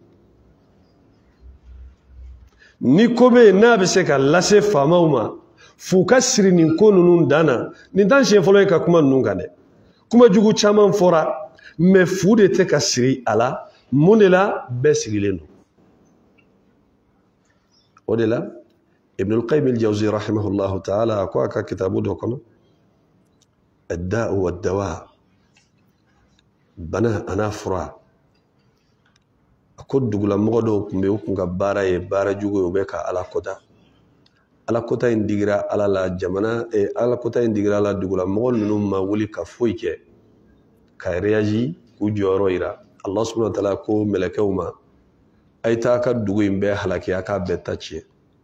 ni ko bɛ yen n'a bɛ se ka lase faamaw ma f'u ka siri nin ko ninnu dan na nin t'an siɲɛ fɔlɔ ye ka kuma ninnu kan dɛ kuma jugu caman fɔra mais fu de tɛ ka siri a la mun de la bɛɛ sigilen don o de la Ibn al-Qayyim al-Jawzi rahimahullahu ta'ala ko aka kitabu do kono ad-da'u wad-dawa bana ana fura ko dugula mɔgɔ dɔw tun bɛ u kun ka baara ye baara jugu ye u bɛ ka ala kota ala kota in digira ala la jamana e ala kota in digira ala dugula mɔgɔ ninnu ma wuli ka foyi kɛ ka réagi k'u jɔyɔrɔ yira Allah subhanahu wa ta'ala ko mɛlɛkɛw ma a ye taa ka dugu in bɛɛ halaki a k'a bɛɛ ta tiɲɛ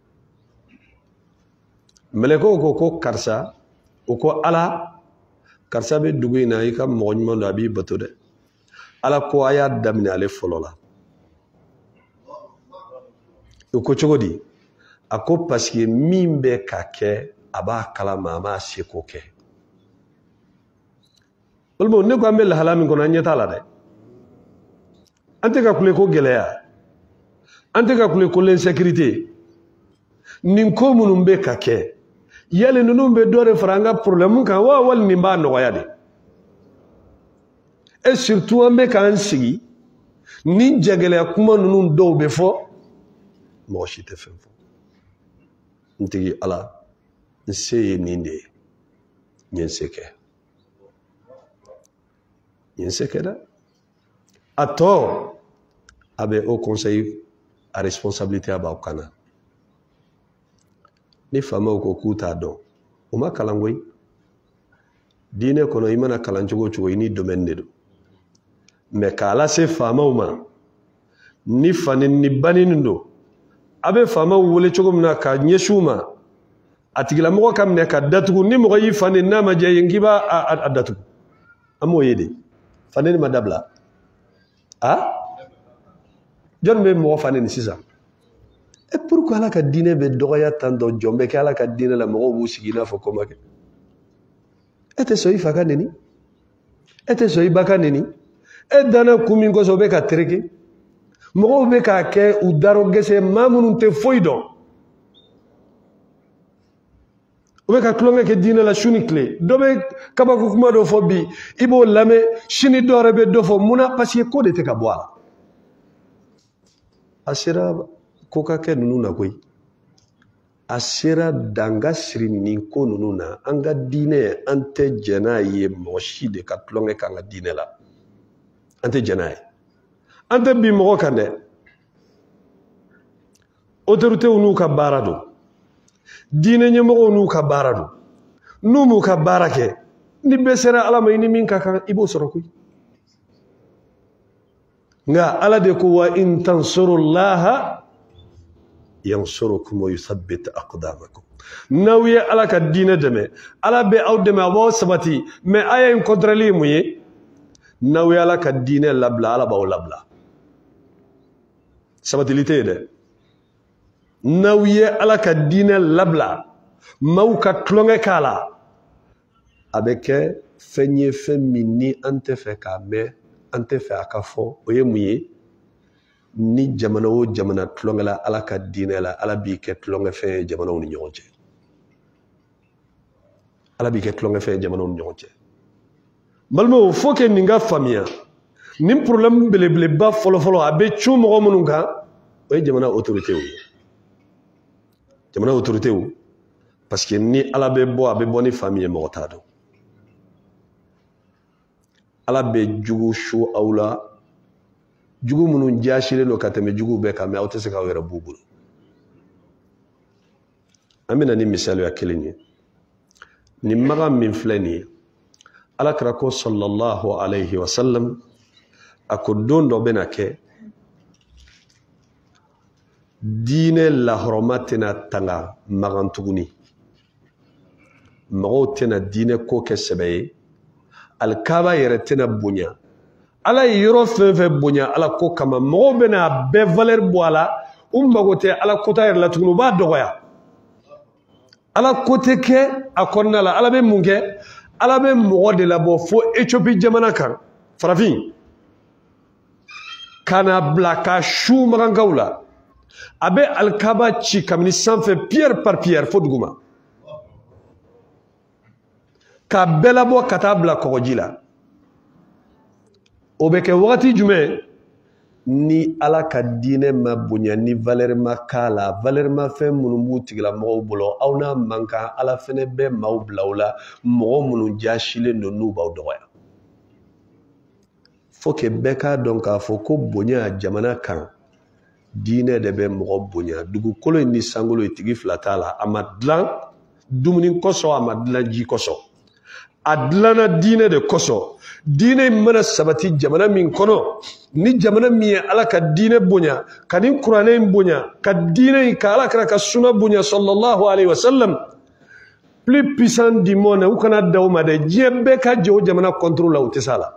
mɛlɛkɛw ko ko karisa o ko ala karisa bɛ dugu in na i ka mɔgɔ ɲuman don a b'i bato dɛ ala ko a y'a daminɛ ale fɔlɔ la o ko cogo di a ko parce que min bɛ ka kɛ a b'a kalama a m'a se k'o kɛ walima ne ko an bɛ lahala min kɔnɔ an ɲɛ t'a la dɛ an tɛ ka kule ko gɛlɛya an tɛ ka kule ko l'insécurité nin ko minnu bɛ ka kɛ yali ninnu bɛ dɔ de fara an ka problème kan wa wali nin b'a nɔgɔya de et surtout an bɛ k'an sigi ni jagɛlɛya kuma ninnu dɔw bɛ fɔ mɔgɔ si tɛ fɛn fɔ n tigi ala n se ye nin de ye n ye n se kɛ n ye n se kɛ dɛ a tɔ a bɛ au conseil a responsabilité a b'aw kan na ni faamaw ko k'u t'a dɔn u ma kalan koyi diinɛ kɔnɔ i mana kalan cogo o cogo i ni domaine de don mais k'a lase faamaw ma ni fani ni banini don a bɛ faamaw wele cogo min na ka ɲɛsin u ma a tigilamɔgɔ ka minɛ ka datugu ni mɔgɔ y'i fani n'a ma diya i ye k'i b'a a datugu an m'o ye de fani ni ma dabila a jɔn bɛ mɔgɔ fani ni sisan et pourquoi ala ka diinɛ bɛ dɔgɔya tan tɔ jɔn bɛ kɛ ala ka diinɛ la mɔgɔw b'u sigi i n'a fɔ ko ma kɛ e tɛ sɔn i fa ka neni e tɛ sɔn i ba ka neni e danna kun min kɔsɔn u bɛ ka tereke mɔgɔw bɛ k'a kɛ u daro gɛsɛ maa minnu tɛ foyi dɔn u bɛ ka tulonkɛ kɛ diinɛ la su ni tile dɔ bɛ kabako kuma dɔ fɔ bi i b'o lamɛn sini dɔ wɛrɛ bɛ dɔ fɔ munna parce que ko de tɛ ka bɔ a la a sera ko ka kɛ ninnu na koyi a sera danga siri nin ko ninnu na an ka diinɛ an tɛ jɛn n'a ye mɔgɔ si de ka tulonkɛ k'an ka diinɛ la an tɛ jɛn n'a ye an tɛ bin mɔgɔ kan dɛ autoritéw n'u ka baara don diinɛ ɲɛmɔgɔw n'u ka baara don n'u m'u ka baara kɛ ni bɛɛ sera ala ma i ni min ka kan i b'o sɔrɔ koyi nka ala de ko wa in tansurullaha yansurukum wa yuthabbit aqdamakum n'aw ye ala ka diinɛ dɛmɛ ala bɛ aw dɛmɛ a b'aw sabati mais aya in kɔntrɛli ye mun ye n'aw ye ala ka diinɛ labila ala b'aw labila sabatili tɛ yen dɛ n'aw ye ala ka diinɛ labila maaw ka tulonkɛ k'a la a bɛ kɛ fɛn ye fɛn min ni an tɛ fɛ k'a mɛn an tɛ fɛ a ka fɔ o ye mun ye ni jamana o jamana tulonkɛla ala ka diinɛ la ala b'i kɛ tulonkɛfɛn ye jamanaw ni ɲɔgɔn cɛ ala b'i kɛ tulonkɛfɛn ye jamanaw ni ɲɔgɔn cɛ balimaw fo que nin ka faamuya nin problème belebeleba fɔlɔfɔlɔ a bɛ cun mɔgɔ minnu kan o ye jamana autoritéw ye jamana autoritéw parce que ni ala bɛ bɔ a bɛ bɔ ni faamu ye mɔgɔ t'a dɔn ala bɛ jugu su aw la jugu minnu jaasilen don ka tɛmɛ jugu bɛɛ kan mais aw tɛ se k'aw yɛrɛ b'u bolo an bɛna ni misaliya kelen ye nin magan min filɛ nin ye alakira ko sallallahu alayhi wa sallam a ko don dɔ bɛna kɛ diinɛ lahɔrɔma tɛna tanga magan tuguni mɔgɔw tɛna diinɛ ko kɛ sɛbɛ ye alikaaba yɛrɛ tɛna bonya ala ye yɔrɔ fɛn fɛn bonya ala ko kama mɔgɔw bɛna bɛɛ valeur bɔ a la umma gote ala kota yer la tugunu ba dogoya ala kote ke akonna la ala be munke ala be mogo de la bo fo Ethiopie jamana kan farafin kana blaka shu magangawla abe alkaba ci kamni sanfɛ pierre par pierre fo duguma ka bela bo kata bla kogoji la o be kɛ wagati jumɛn ni ala ka diinɛ ma bonya ni valeur ma kala valeur ma fɛn minnu b'u tigila mɔgɔw bolo aw n'a man kan ala fɛnɛ bɛ maaw bila u la mɔgɔ minnu jaasilen don n'u b'aw dɔgɔya fo que bɛɛ k'a dɔn k'a fɔ ko bonya jamana kan diinɛ de bɛ mɔgɔ bonya dugukolo in ni sankolo ye tigi fila t'a la a ma dilan dumuni kosɔn a ma dilan ji kosɔn a dilanna diinɛ de kosɔn diinɛ in mana sabati jamana min kɔnɔ ni jamana min ye ala ka diinɛ bonya ka ni kuranɛ in bonya ka diinɛ in ka ala kɛra ka suna bonya sallallahu alaihi wasallam plus puissant du monde u kana da o ma dɛ diɲɛ bɛɛ ka jɛ o jamana contrôle la u tɛ s'a la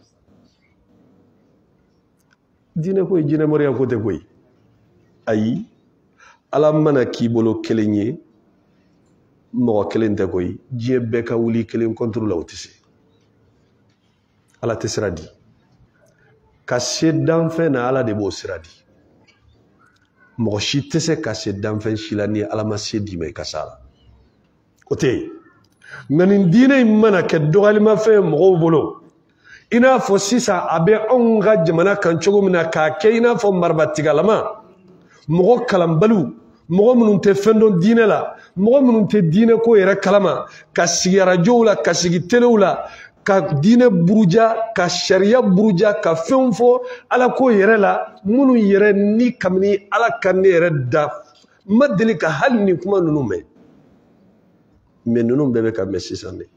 diinɛ ko ye jinɛ mɔriya ko tɛ koyi ayi ala mana k'i bolo kelen ye mɔgɔ kelen tɛ koyi diɲɛ bɛɛ ka wuli kelen contrôle la u tɛ se ala tɛ sira di ka se danfɛn na ala de b'o sira di mɔgɔ si tɛ se ka se danfɛn si la ni ala ma se di ma i ka se a la o tɛ yen nka nin diinɛ in mana kɛ dɔgɔyalimafɛn ye mɔgɔw bolo i n'a fɔ sisan a bɛ anw ka jamana kan cogo min na k'a kɛ i n'a fɔ marabatigalama mɔgɔ kalanbaliw mɔgɔ minnu tɛ fɛn dɔn diinɛ la mɔgɔ minnu tɛ diinɛ ko yɛrɛ kalama ka sigi arajow la ka sigi telew la ka diinɛ buruja ka sariya buruja ka fɛnw fɔ ala ko yɛrɛ la minnu yɛrɛ ni kabini ala ka ne yɛrɛ da ma deli ka hali nin kuma ninnu mɛn mɛ ninnu bɛɛ bɛ ka mɛn sisan de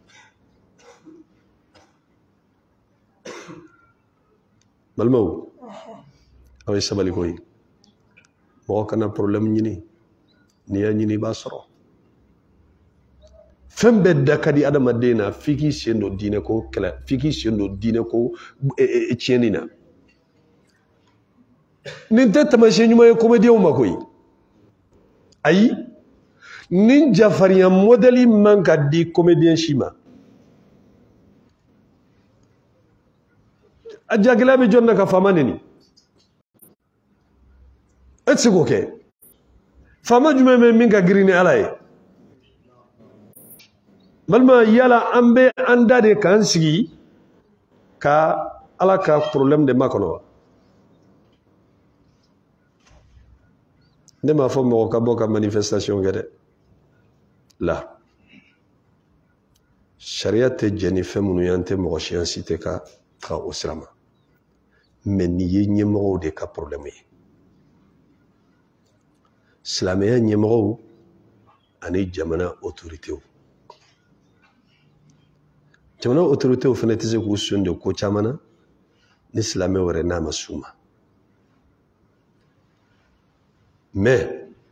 balimaw aw ye sabali ko ye mɔgɔ kana problème ɲini n'i y'a ɲini i b'a sɔrɔ fɛn bɛɛ da ka di adamaden na f'i k'i sen don diinɛ ko kɛlɛ f'i k'i sen don diinɛ ko tiɲɛni na nin tɛ taamasiyɛn ɲuman ye comédien ma koyi ayi nin jafarinya modèle man ka di comédien si ma a jagɛlɛya bɛ jɔn na ka faama neni e tɛ se k'o kɛ faama jumɛn bɛ min ka girin ni ala ye balima yala an bɛ an da de k'an sigi ka ala ka problème de makɔnɔ wa ne m'a fɔ mɔgɔ ka bɔ ka manifestation kɛ dɛ la sariya tɛ jɛ ni fɛn minnu ye an tɛ mɔgɔ si an si tɛ ka taga o sira ma mais nin ye ɲɛmɔgɔw de ka problème ye silamɛya ɲɛmɔgɔw ani jamana autoritéw jamana autoritéw fana tɛ se k'u sen don ko caman na ni silamɛ wɛrɛ n'a ma s'u ma mais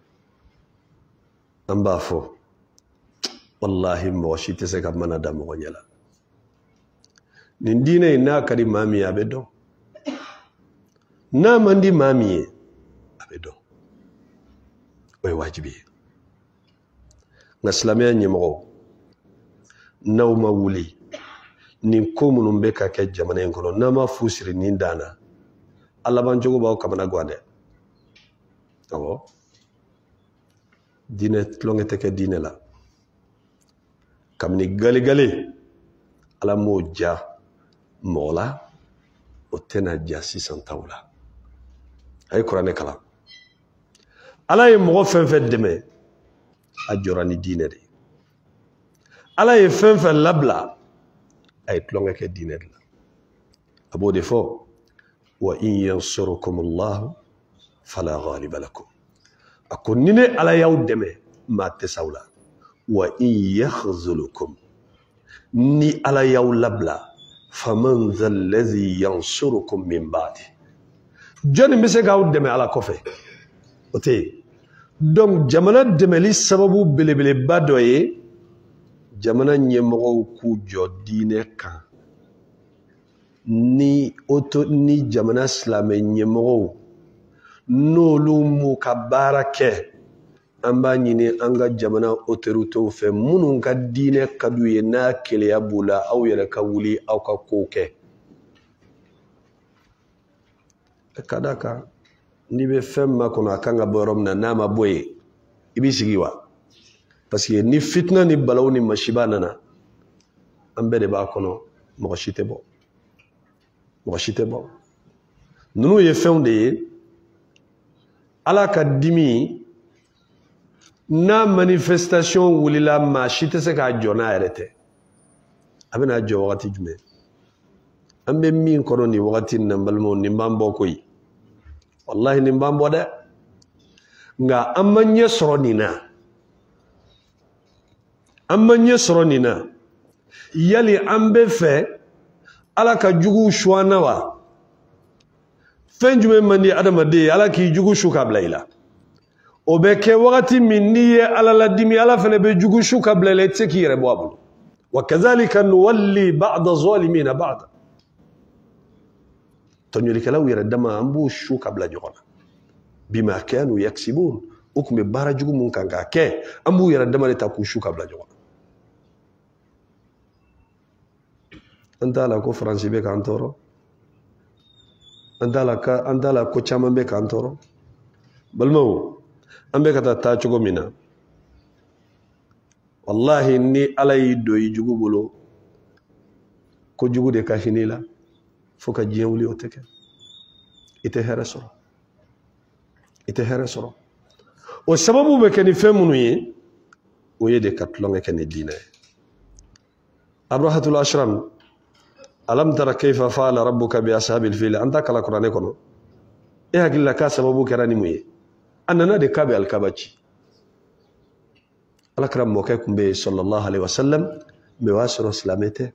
an b'a fɔ wallahi mɔgɔ si tɛ se ka mana da mɔgɔ ɲɛ la nin diinɛ in n'a ka di maa min ye a bɛ dɔn n'a man di maa min ye a bɛ dɔn o ye wajibi ye nka silamɛya ɲɛmɔgɔw n'aw ma wuli nin ko minnu bɛ ka kɛ jamana in kɔnɔ n'a ma fu siri nin dan na a laban cogo b'aw kamana gan dɛ awɔ diinɛ tulonkɛ tɛ kɛ diinɛ la kabini galegale ala m'o ja mɔgɔ la o tɛna ja sisan taw la a ye kuranɛ kalan ala ye mɔgɔ fɛn fɛn dɛmɛ a jɔra ni diinɛ de ala ye fɛn fɛn labila a ye tulonkɛ kɛ diinɛ de la a b'o de fɔ wa in yansurukum allahu fala ghaliba lakum a ko ni ne ala y'aw dɛmɛ maa tɛ s'aw la wa in yakhzulukum ni ala y'aw labila faman dhal ladhi yansurukum min ba'di jɔnni bɛ se k'aw dɛmɛ ala kɔfɛ o tɛ yen donc jamana dɛmɛli sababu belebeleba dɔ ye jamana ɲɛmɔgɔw k'u jɔ diinɛ kan ni auto ni jamana silamɛ ɲɛmɔgɔw n'olu m'u ka baara kɛ an b'a ɲini an ka jamana autoritew fɛ minnu ka diinɛ ka d'u ye n'a keleya b'u la aw yɛrɛ ka wuli aw ka kow kɛ ka d'a kan n'i bɛ fɛn makɔnɔ a kan ka bɔ yɔrɔ min na n'a ma bɔ yen i b'i sigi wa parce que ni fitina ni balawu ni masiba nana an bɛɛ de b'a kɔnɔ mɔgɔ si tɛ bɔ mɔgɔ si tɛ bɔ ninnu ye fɛnw de ye Ala ka dimi n'a manifestation wulila maa si tɛ se k'a jɔ n'a yɛrɛ tɛ a bɛna jɔ wagati jumɛn an bɛ min kɔnɔ nin wagati nin na n balimaw nin b'an bɔ koyi wallahi nin b'an bɔ dɛ nka an ma ɲɛ sɔrɔ nin na an ma ɲɛ sɔrɔ nin na yali an bɛ fɛ Ala ka juguw su an na wa fɛn jumɛn man di adamaden ye Ala k'i jugu su ka bila i la o bɛ kɛ wagati min n'i ye Ala ladimi Ala fana bɛ jugu su ka bila i la i tɛ se k'i yɛrɛ bɔ a bolo wa kazalika nuwalli ba'da zalimina ba'da tɔɲɔlikɛlaw yɛrɛ dama an b'u su ka bila ɲɔgɔn na bima kanu yaksibun u tun bɛ baara jugu mun kan k'a kɛ an b'u yɛrɛ dama de ta k'u su ka bila ɲɔgɔn na an t'a la ko Faransi bɛ k'an tɔɔrɔ an t'a la ka an t'a la ko caman bɛ k'an tɔɔrɔ balimaw an bɛ ka taa taa cogo min na wallahi ni Ala y'i don i jugu bolo ko jugu de ka hinɛ i la fo ka diɲɛ wuli o tɛ kɛ i tɛ hɛrɛ sɔrɔ i tɛ hɛrɛ sɔrɔ o sababu bɛ kɛ ni fɛn minnu ye o ye de ka tulonkɛ kɛ ni diinɛ ye Abrahatul Ashram alam tara kayfa fa'ala rabbuka bi ashabil fil anta kala Qur'ane kɔnɔ e hakili la k'a sababu kɛra ni mun ye a nana de k'a bɛ alikaba ci Alakira mɔkɛ tun bɛ yen sallallahu alaihi wasallam mais o y'a sɔrɔ silamɛ tɛ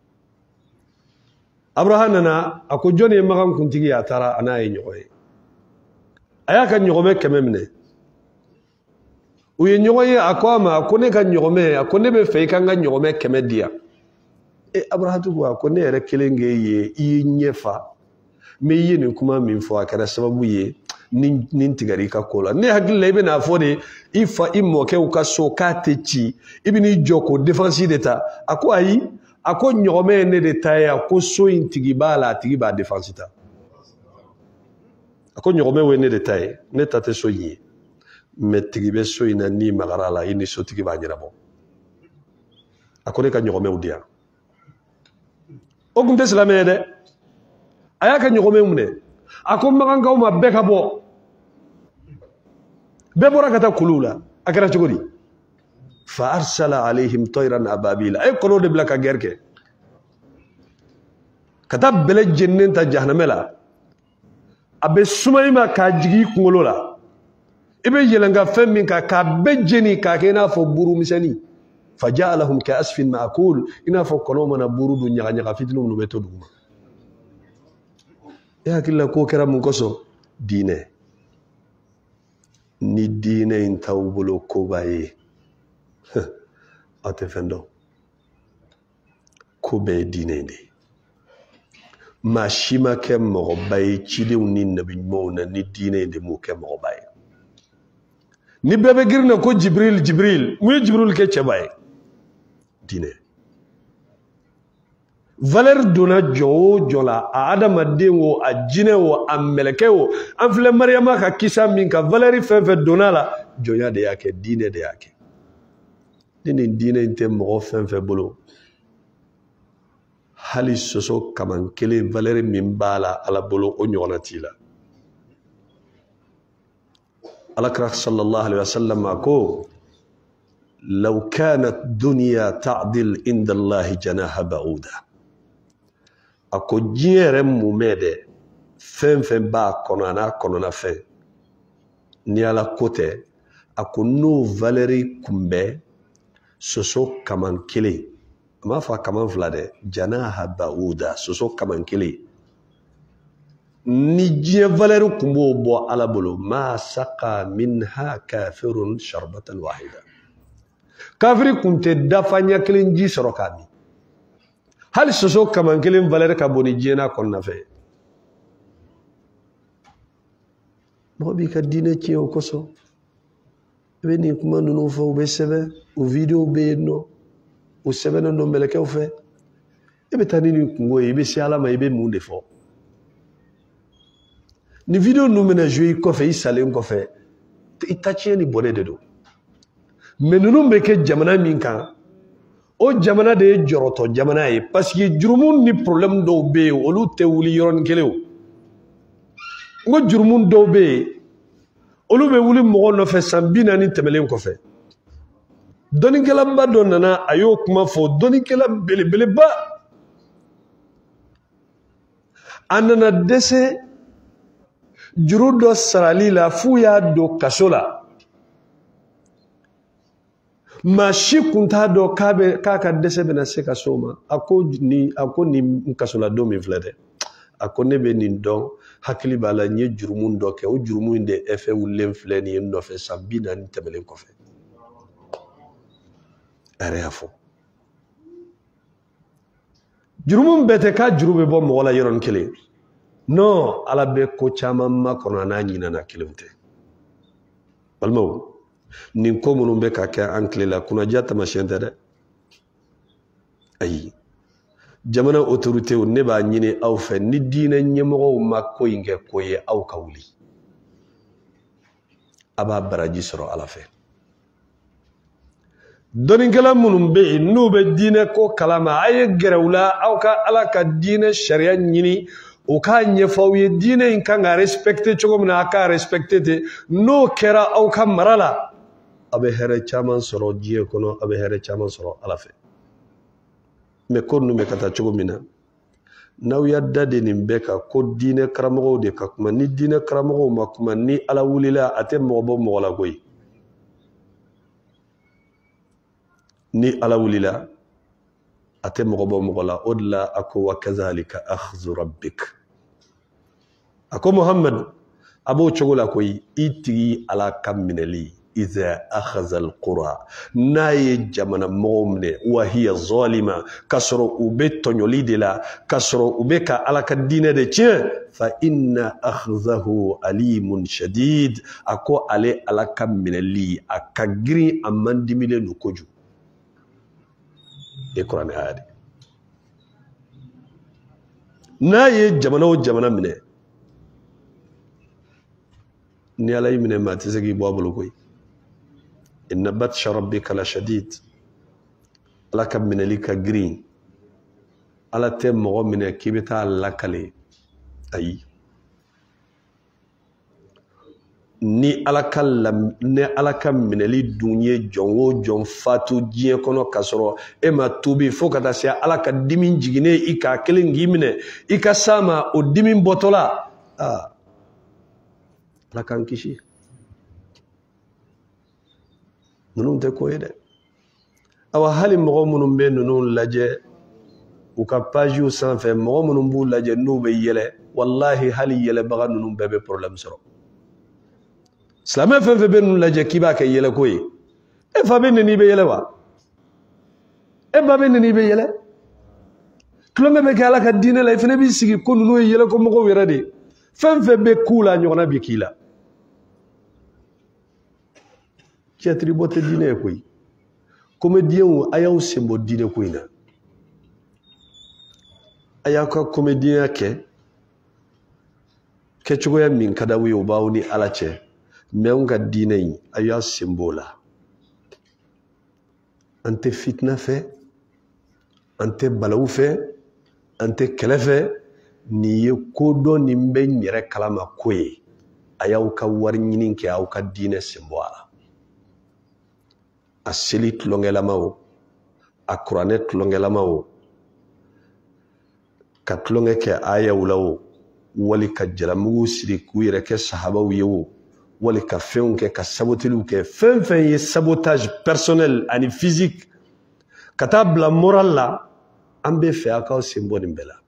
Abraham nana a ko jɔnni ye magan kuntigi a taara a n'a ye ɲɔgɔn ye a y'a ka ɲɔgɔmɛ kɛmɛ minɛ u ye ɲɔgɔn ye a ko a ma a ko ne ka ɲɔgɔmɛ a ko ne bɛ fɛ i ka n ka ɲɔgɔmɛ kɛmɛ di yan e Abrahatu ko a ko ne yɛrɛ kelen k'e ye i y'i ɲɛ fa mais i ye nin kuma min fɔ a kɛra sababu ye ni nin tigɛra i ka ko la ne hakili la i bɛna fɔ de i fa i mɔkɛw ka so k'a tɛ ci i bɛ n'i jɔ k'o défense de ta a ko ayi a ko ɲɔgɔmɛ ye ne de ta ye a ko so in tigi b'a la a tigi b'a défense ta a ko ɲɔgɔmɛ ye ne de ta ye ne ta tɛ so in ye mais tigi bɛ so in na n'i magara la i ni sotigi b'a ɲɛnabɔ a ko ne ka ɲɔgɔmɛw di yan o tun tɛ silamɛ ye dɛ a y'a ka ɲɔgɔmɛ minɛ a ko magankaw ma bɛɛ ka bɔ bɛɛ bɔra ka taa kuluw la a kɛra cogo di fa arsala alayhim tayran ababila a ye kɔnɔw de bila ka gɛrɛ kɛ ka taa bɛlɛ jeninen ta jahanamɛ la a bɛ suma i ma k'a jigin i kunkolo la i bɛ yɛlɛn ka fɛn min kan k'a bɛɛ jeni k'a kɛ i n'a fɔ buru misɛnnin faja'alahum ka'asfin ma'kul i n'a fɔ kɔnɔw mana buru dun ɲaga ɲaga fitinin minnu bɛ to duguma e hakili la k'o kɛra mun kosɔn diinɛ ni diinɛ in t'aw bolo koba ye aw tɛ fɛn dɔn ko bɛɛ ye diinɛ in de ye maa si ma kɛ mɔgɔba ye cidenw ni nabiɲumanw na ni diinɛ in de m'o kɛ mɔgɔba ye ni bɛɛ bɛ girin na ko Jibril Jibril mun ye Jibril kɛ cɛba ye diinɛ valeur donna jɔ o jɔ la a adamaden o a jinɛ o a mɛlɛkɛ o an filɛ Mariyama ka kisa min ka valeur fɛn fɛn donna la jɔnya de y'a kɛ diinɛ de y'a kɛ ni nin diinɛ in tɛ mɔgɔ fɛn fɛn bolo hali soso kaman kelen valeur min b'a la Ala bolo o ɲɔgɔnna t'i la Alakira sallallahu alaihi wasallam ko law kanat dunya ta'dil inda Allahi janaha ba'uda a ko diɲɛ yɛrɛ mumɛ dɛ fɛn fɛn b'a kɔnɔ a n'a kɔnɔna fɛn ni Ala ko tɛ a ko n'o valeur kunbɛ soso kaman kelen a m'a fɔ a kaman fila dɛ janaha ba'uda soso kaman kelen ni diɲɛ valeur kun b'o bɔ Ala bolo ma saqa minha kafirun sharbatan wahida kafiri kun tɛ dafa ɲɛ kelen ji sɔrɔ k'a min hali soso kaman kelen valeur ka bon ni diɲɛ n'a kɔnɔna fɛ Mobi ka dine ki o koso be ni kuma nunu fo be sebe o video be no o sebe no no meleke o fe e be tani ni kungo e be si ala ma e be mu de fo ni video nu mena jouer ko fe isale ko fe itachi ni bone de do mais nunu be ke jamana min kan o jamana de joroto jamana e parce que jurumun ni problème do be olu te wuli yoron kelew ngo jurumun do be olu be wuli mogo no fe sambina ni temelen ko fe doni kelamba do nana ayo kuma fo doni kelam bele bele ba anana dese juru do sarali la fuya do kasola ma shi kunta do kabe kaka dese bena se kasoma ako ni ako ni kasola do mi flede ako ne be ni don hakili bala nye jurumun do ke o jurumun de efe wulen fleni no fe sabina ni temelen ko fe are afo jurumun bete ka jurube bo mo wala yoron kele no ala be ko chama ma kono na nyina na kelunte balmo nin ko munum be ka ka ankle la kuna jata ma shente de ayi jamana autorité o ne ba nyine aw fe ni diina nyemo ma ko yinge ko ye aw kawli aba baraji soro ala fe doni gala munum be no be diina ko kalama ay gerewla aw ka ala ka diina sharia nyini o ka nyefawiye diina in kan respecter chogomna ka respecter te no kera aw ka marala abe here chaman soro die kono abe here chaman soro ala fe me konnu me kata chogomina naw yadda de nimbeka ko diine karamo de ka kuma ni diine karamo ma kuma ni ala wulila ate mo bo mo la goy ni ala wulila ate mo bo mo la odla ako wa kazalika akhzu rabbik ako muhammad abo chogola koy iti ala kamminali إذا أخذ القرى ناي جمنا مومنه وهي ظالمة كسروا أبيت تنيولي لا كسروا أبيك على كدينة دي فإن أخذه أليم شديد أكو علي على كم من اللي أكجري أمان دميل نكوجو القرآن هذا ناي جمنا وجمنا منه نيالي منه ما تزكي بابلو كوي إن بطش ربك لشديد لك من لك جرين على تم من كيبتا لك لي أي ni alaka lam ne alaka mineli dunye jongo jon fatu diye kono kasoro e ma tubi fo kata se alaka dimin jigine ika kelengi mine ika sama o dimin botola ah alaka nkishi nunun te ko yede awa hali mogo munun be nunun laje u ka page u sanfɛ mogo munun b'u laje n'u be yɛlɛ wallahi hali yɛlɛbaga nunun bɛɛ be problème sɔrɔ silamɛ fɛn fɛn be nunun laje k'i b'a kɛ yɛlɛ ko ye e fa be neni be yɛlɛ wa e ba be neni be yɛlɛ tulonkɛ bɛ kɛ ala ka diinɛ la i fɛnɛ b'i sigi ko nunu ye yɛlɛ ko mɔgɔw yɛrɛ de fɛn fɛn be k'u la ɲɔgɔnna bi k'i la cɛtiri bɔ tɛ diinɛ ye koyi comédien a y'aw sen bɔ diinɛ ko in na a y'aw ka comédien kɛ kɛcogoya min ka d'aw ye o b'aw ni ala cɛ mais anw ka diinɛ in a y'aw sen bɔ o la an tɛ fitina fɛ an tɛ balawu fɛ an tɛ kɛlɛ fɛ nin ye kodɔn nin bɛ n yɛrɛ kalama ko ye a y'aw ka wari ɲini kɛ aw ka diinɛ sen bɔ a la a seli tulongɛlama o a kuranɛ tulongɛlama o ka tulongɛ kɛ ayaw la o wali ka jalamugu siri k'u yɛrɛ kɛ sahabaw ye o wali ka fɛnw kɛ ka saboteliw kɛ fɛn fɛn ye sabotage personnel ani physique ka taa bila moral la an bɛ fɛ a k'aw sen bɔ nin bɛɛ la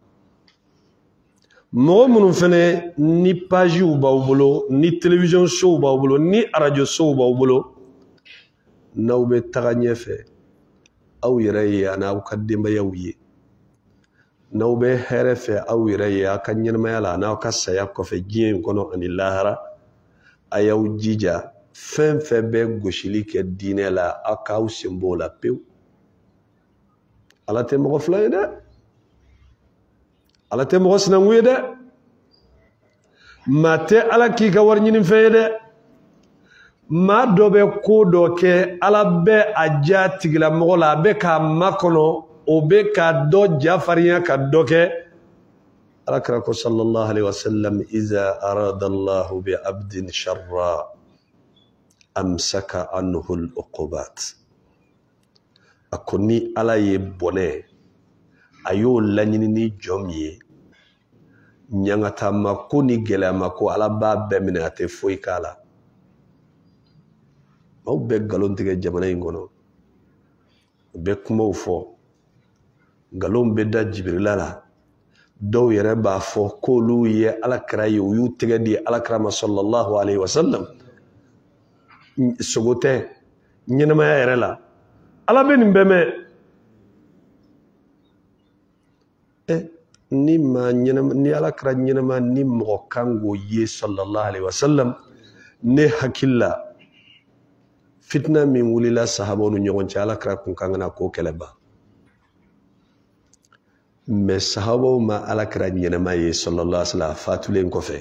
mɔgɔ minnu fɛnɛ ni pagew b'aw bolo ni télévision show b'aw bolo ni radio show b'aw bolo n'aw bɛ taga ɲɛfɛ aw yɛrɛ ye ani aw ka denbayaw ye n'aw bɛ hɛrɛ fɛ aw yɛrɛ ye aw ka ɲɛnamaya la n'aw ka saya kɔfɛ diɲɛ in kɔnɔ ani lahara ayaw jija fɛn fɛn bɛ gosili kɛ diinɛ la a k'aw sen b'o la pewu. Ala tɛ mɔgɔ fila ye dɛ, ala tɛ mɔgɔ sinankun ye dɛ, maa tɛ ala k'i ka wari ɲini fɛn ye dɛ, maa dɔ bɛ ko dɔ kɛ ala bɛ a ja tigilamɔgɔ la, a bɛ k'a makɔnɔ, o bɛ ka dɔ jafarinya ka dɔ kɛ. Alakira ko sallallahu alaihi wasallam iza arada Allahu bi abdin sharra amsaka anhu al-uqubat. A ko ni ala ye bɔnɛ a y'o laɲini ni jɔn min ye, ɲagatama ko ni gɛlɛyama ko ala b'a bɛɛ minɛ a tɛ foyi k'a la. Maaw bɛ nkalon tigɛ jamana in kɔnɔ, u bɛ kumaw fɔ, nkalon bɛ da Jibirila la, dɔw yɛrɛ b'a fɔ k'olu ye alakira ye, u y'u tɛgɛ di alakira ma sallallahu alaihi wasallam. Sogo tɛ ɲɛnamaya yɛrɛ la, ala bɛ nin bɛɛ mɛn. Eh, ni ma ɲɛnama, ni alakira ɲɛnama ni mɔgɔ kan k'o ye sallallahu alaihi wasallam, ne hakili la fitna min wulila sahabaw ni ɲɔgɔn cɛ alakira kun kan kana k'o kɛlɛ ban. Mais sahabaw ma alakira ɲɛnama ye sallallahu alaihi wasallam fatulen kɔfɛ.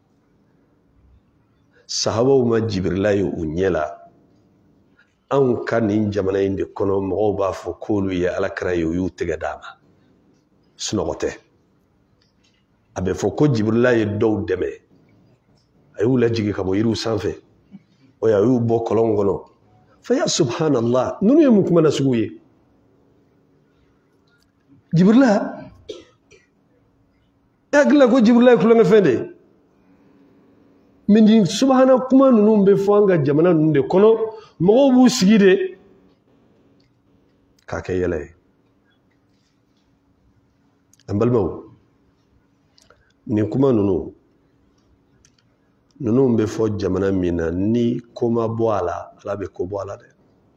Sahabaw ma Jibirila ye u ɲɛ la. Anw ka nin jamana in de kɔnɔ mɔgɔw b'a fɔ k'olu ye alakira ye, u y'u tɛgɛ d'a ma. Sunɔgɔ tɛ. A bɛ fɔ ko Jibirila ye dɔw dɛmɛ, a y'u lajigi ka bɔ yiriw sanfɛ, o a y'u bɔ kɔlɔn kɔnɔ. Fa ya subhanallah, ninnu ye mun kuma na sugu ye? Jibirila, e hakili la ko Jibirila ye kulonkɛfɛn de ye? Mais nin subahana kuma ninnu bɛ fɔ an ka jamana ninnu de kɔnɔ, mɔgɔw b'u sigi de k'a kɛ yɛlɛ ye. An balimaw, nin kuma ninnu ninnu bɛ fɔ jamana min na, ni ko ma bɔ a la, ala bɛ ko bɔ a la dɛ.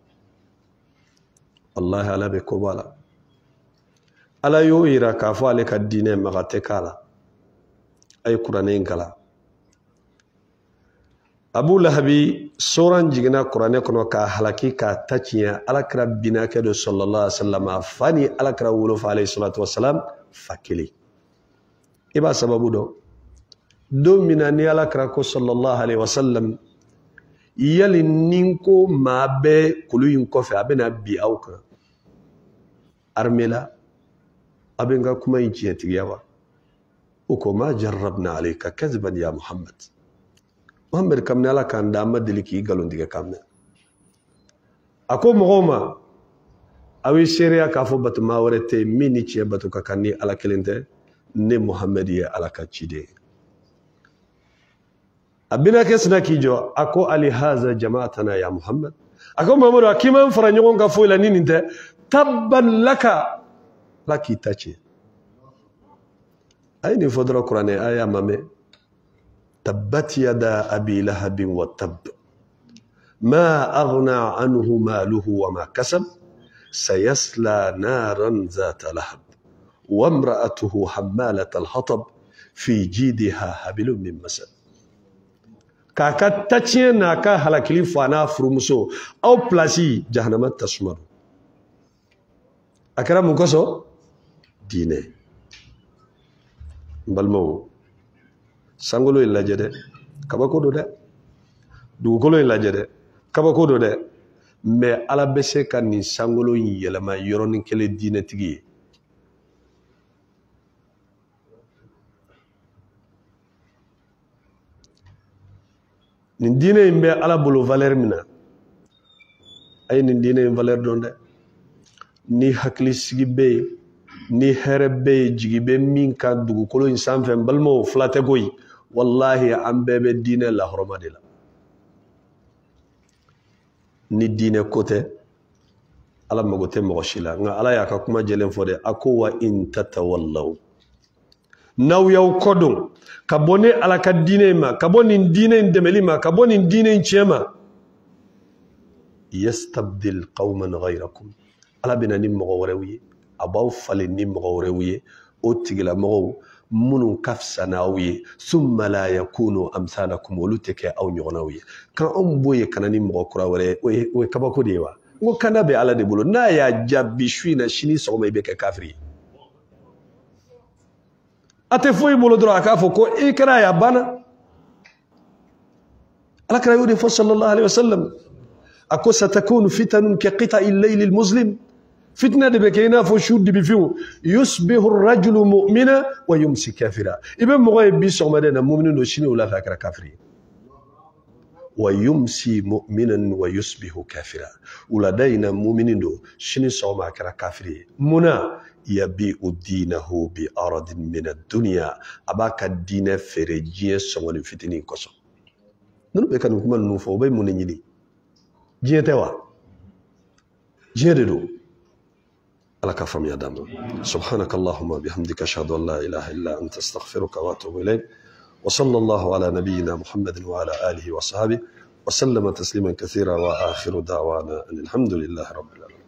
Wallahi ala bɛ ko bɔ a la. Ala y'o yira k'a fɔ ale ka diinɛ maga tɛ k'a la. A ye kuranɛ in kalan. Abu Lahabi soran jiginna kuranɛ kɔnɔ k'a halaki k'a ta tiɲɛ, alakira binakɛ do sallallahu alaihi wasallam, a fa ni alakira wolofa alayhi salatu wasalam fa kelen. I b'a sababu dɔn? Don min na ni alakira ko sallallahu alaihi wasallam yali ni ko maa bɛ kulu in kɔfɛ a bɛna bi aw kan armée la, a bɛ n ka kuma in tiɲɛtigiya wa? O ko ma jarrabna alayka kadhiban ya Muhammad. Muhammad kam ni ala k'an da an ma deli k'i nkalon tigɛ kan mɛn. A ko mɔgɔw ma, aw ye seereya k'a fɔ batuma wɛrɛ tɛ yen min ni tiɲɛ bato ka kan ni ala kelen tɛ, ne Muhammad ye ala ka ciden ye. A binakɛ sina k'i jɔ, a ko ali haza jama'atana ya Muhammad. A ko Muhammadu, a k'i ma n fara ɲɔgɔn kan foyi la ni nin tɛ, tabban laka, ala k'i ta tiɲɛ. A ye nin fɔ dɔrɔn kuranɛ a y'a mamɛ. تبت يدا أبي لهب وتب ما أغنى عنه ماله وما كسب سيصلى نارا ذات لهب وامرأته حمالة الحطب في جيدها حبل من مسد. كاكا تاتشين ناكا هلاكلي فانا فرمسو أو بلاسي جهنم تسمر. أكرم مكسو دينه بالمو sangolo in lajɛ dɛ, kabako do dɛ, dugukolo in lajɛ dɛ, kabako do dɛ, mais ala bɛ se ka nin sangolo in yɛlɛma yɔrɔnin kelen diinɛtigi ye. Nin diinɛ in bɛ ala bolo valeur min na, a ye nin diinɛ in valeur dɔn dɛ. Ni hakilisigi bɛ yen, ni hɛrɛ bɛ yen, jigi bɛ min kan dugukolo in sanfɛ, n balimaw fila tɛ koyi. Wallahi an bɛɛ bɛ diinɛ lahɔrɔma de la. Ni diinɛ ko tɛ, ala mago tɛ mɔgɔ si la. Nka ala y'a ka kuma jɛlen fɔ dɛ, a ko wa in tatawallaw, n'aw y'aw kɔdon ka bɔ ne ala ka diinɛ in ma, ka bɔ nin diinɛ in dɛmɛli ma, ka bɔ nin diinɛ in tiɲɛ ma, yastabdil qawman ghayrakum, ala bɛna ni mɔgɔ wɛrɛw ye, a b'aw falen ni mɔgɔ wɛrɛw ye. O tigilamɔgɔw منو كفسناوي ثم لا يكونوا أمثالكم ولتك أو نغنوي كان أم بوي كان نمغو كرا ولي وكبكو ديوا وكان بي على دبولو نا يا جابي شوينا شيني سومي بك كافري أتفوي بولو درا كافو كو إكرا يا بانا لك يقول صلى الله عليه وسلم أكو ستكون فتن كقطع الليل المظلم فتنة بكينا فشود بفيو يصبح الرجل مؤمنا ويمسي كافرا إبن مغايب بيسو مدينة مؤمن وشيني ولا فاكرة كافرين ويمسي مؤمنا ويصبح كافرا ولدينا مؤمنين دو شيني سو ماكرة كافرين منا يبيع دينه بأرض من الدنيا أباك الدين فرجيه سوى فتنين كسو نو بكانو كما نوفو بي منيني جيه توا جيه دو على كفم يا دام سبحانك اللهم بحمدك أشهد أن لا إله إلا أنت استغفرك وأتوب إليك وصلى الله على نبينا محمد وعلى آله وصحبه وسلم تسليما كثيرا وآخر دعوانا أن الحمد لله رب العالمين.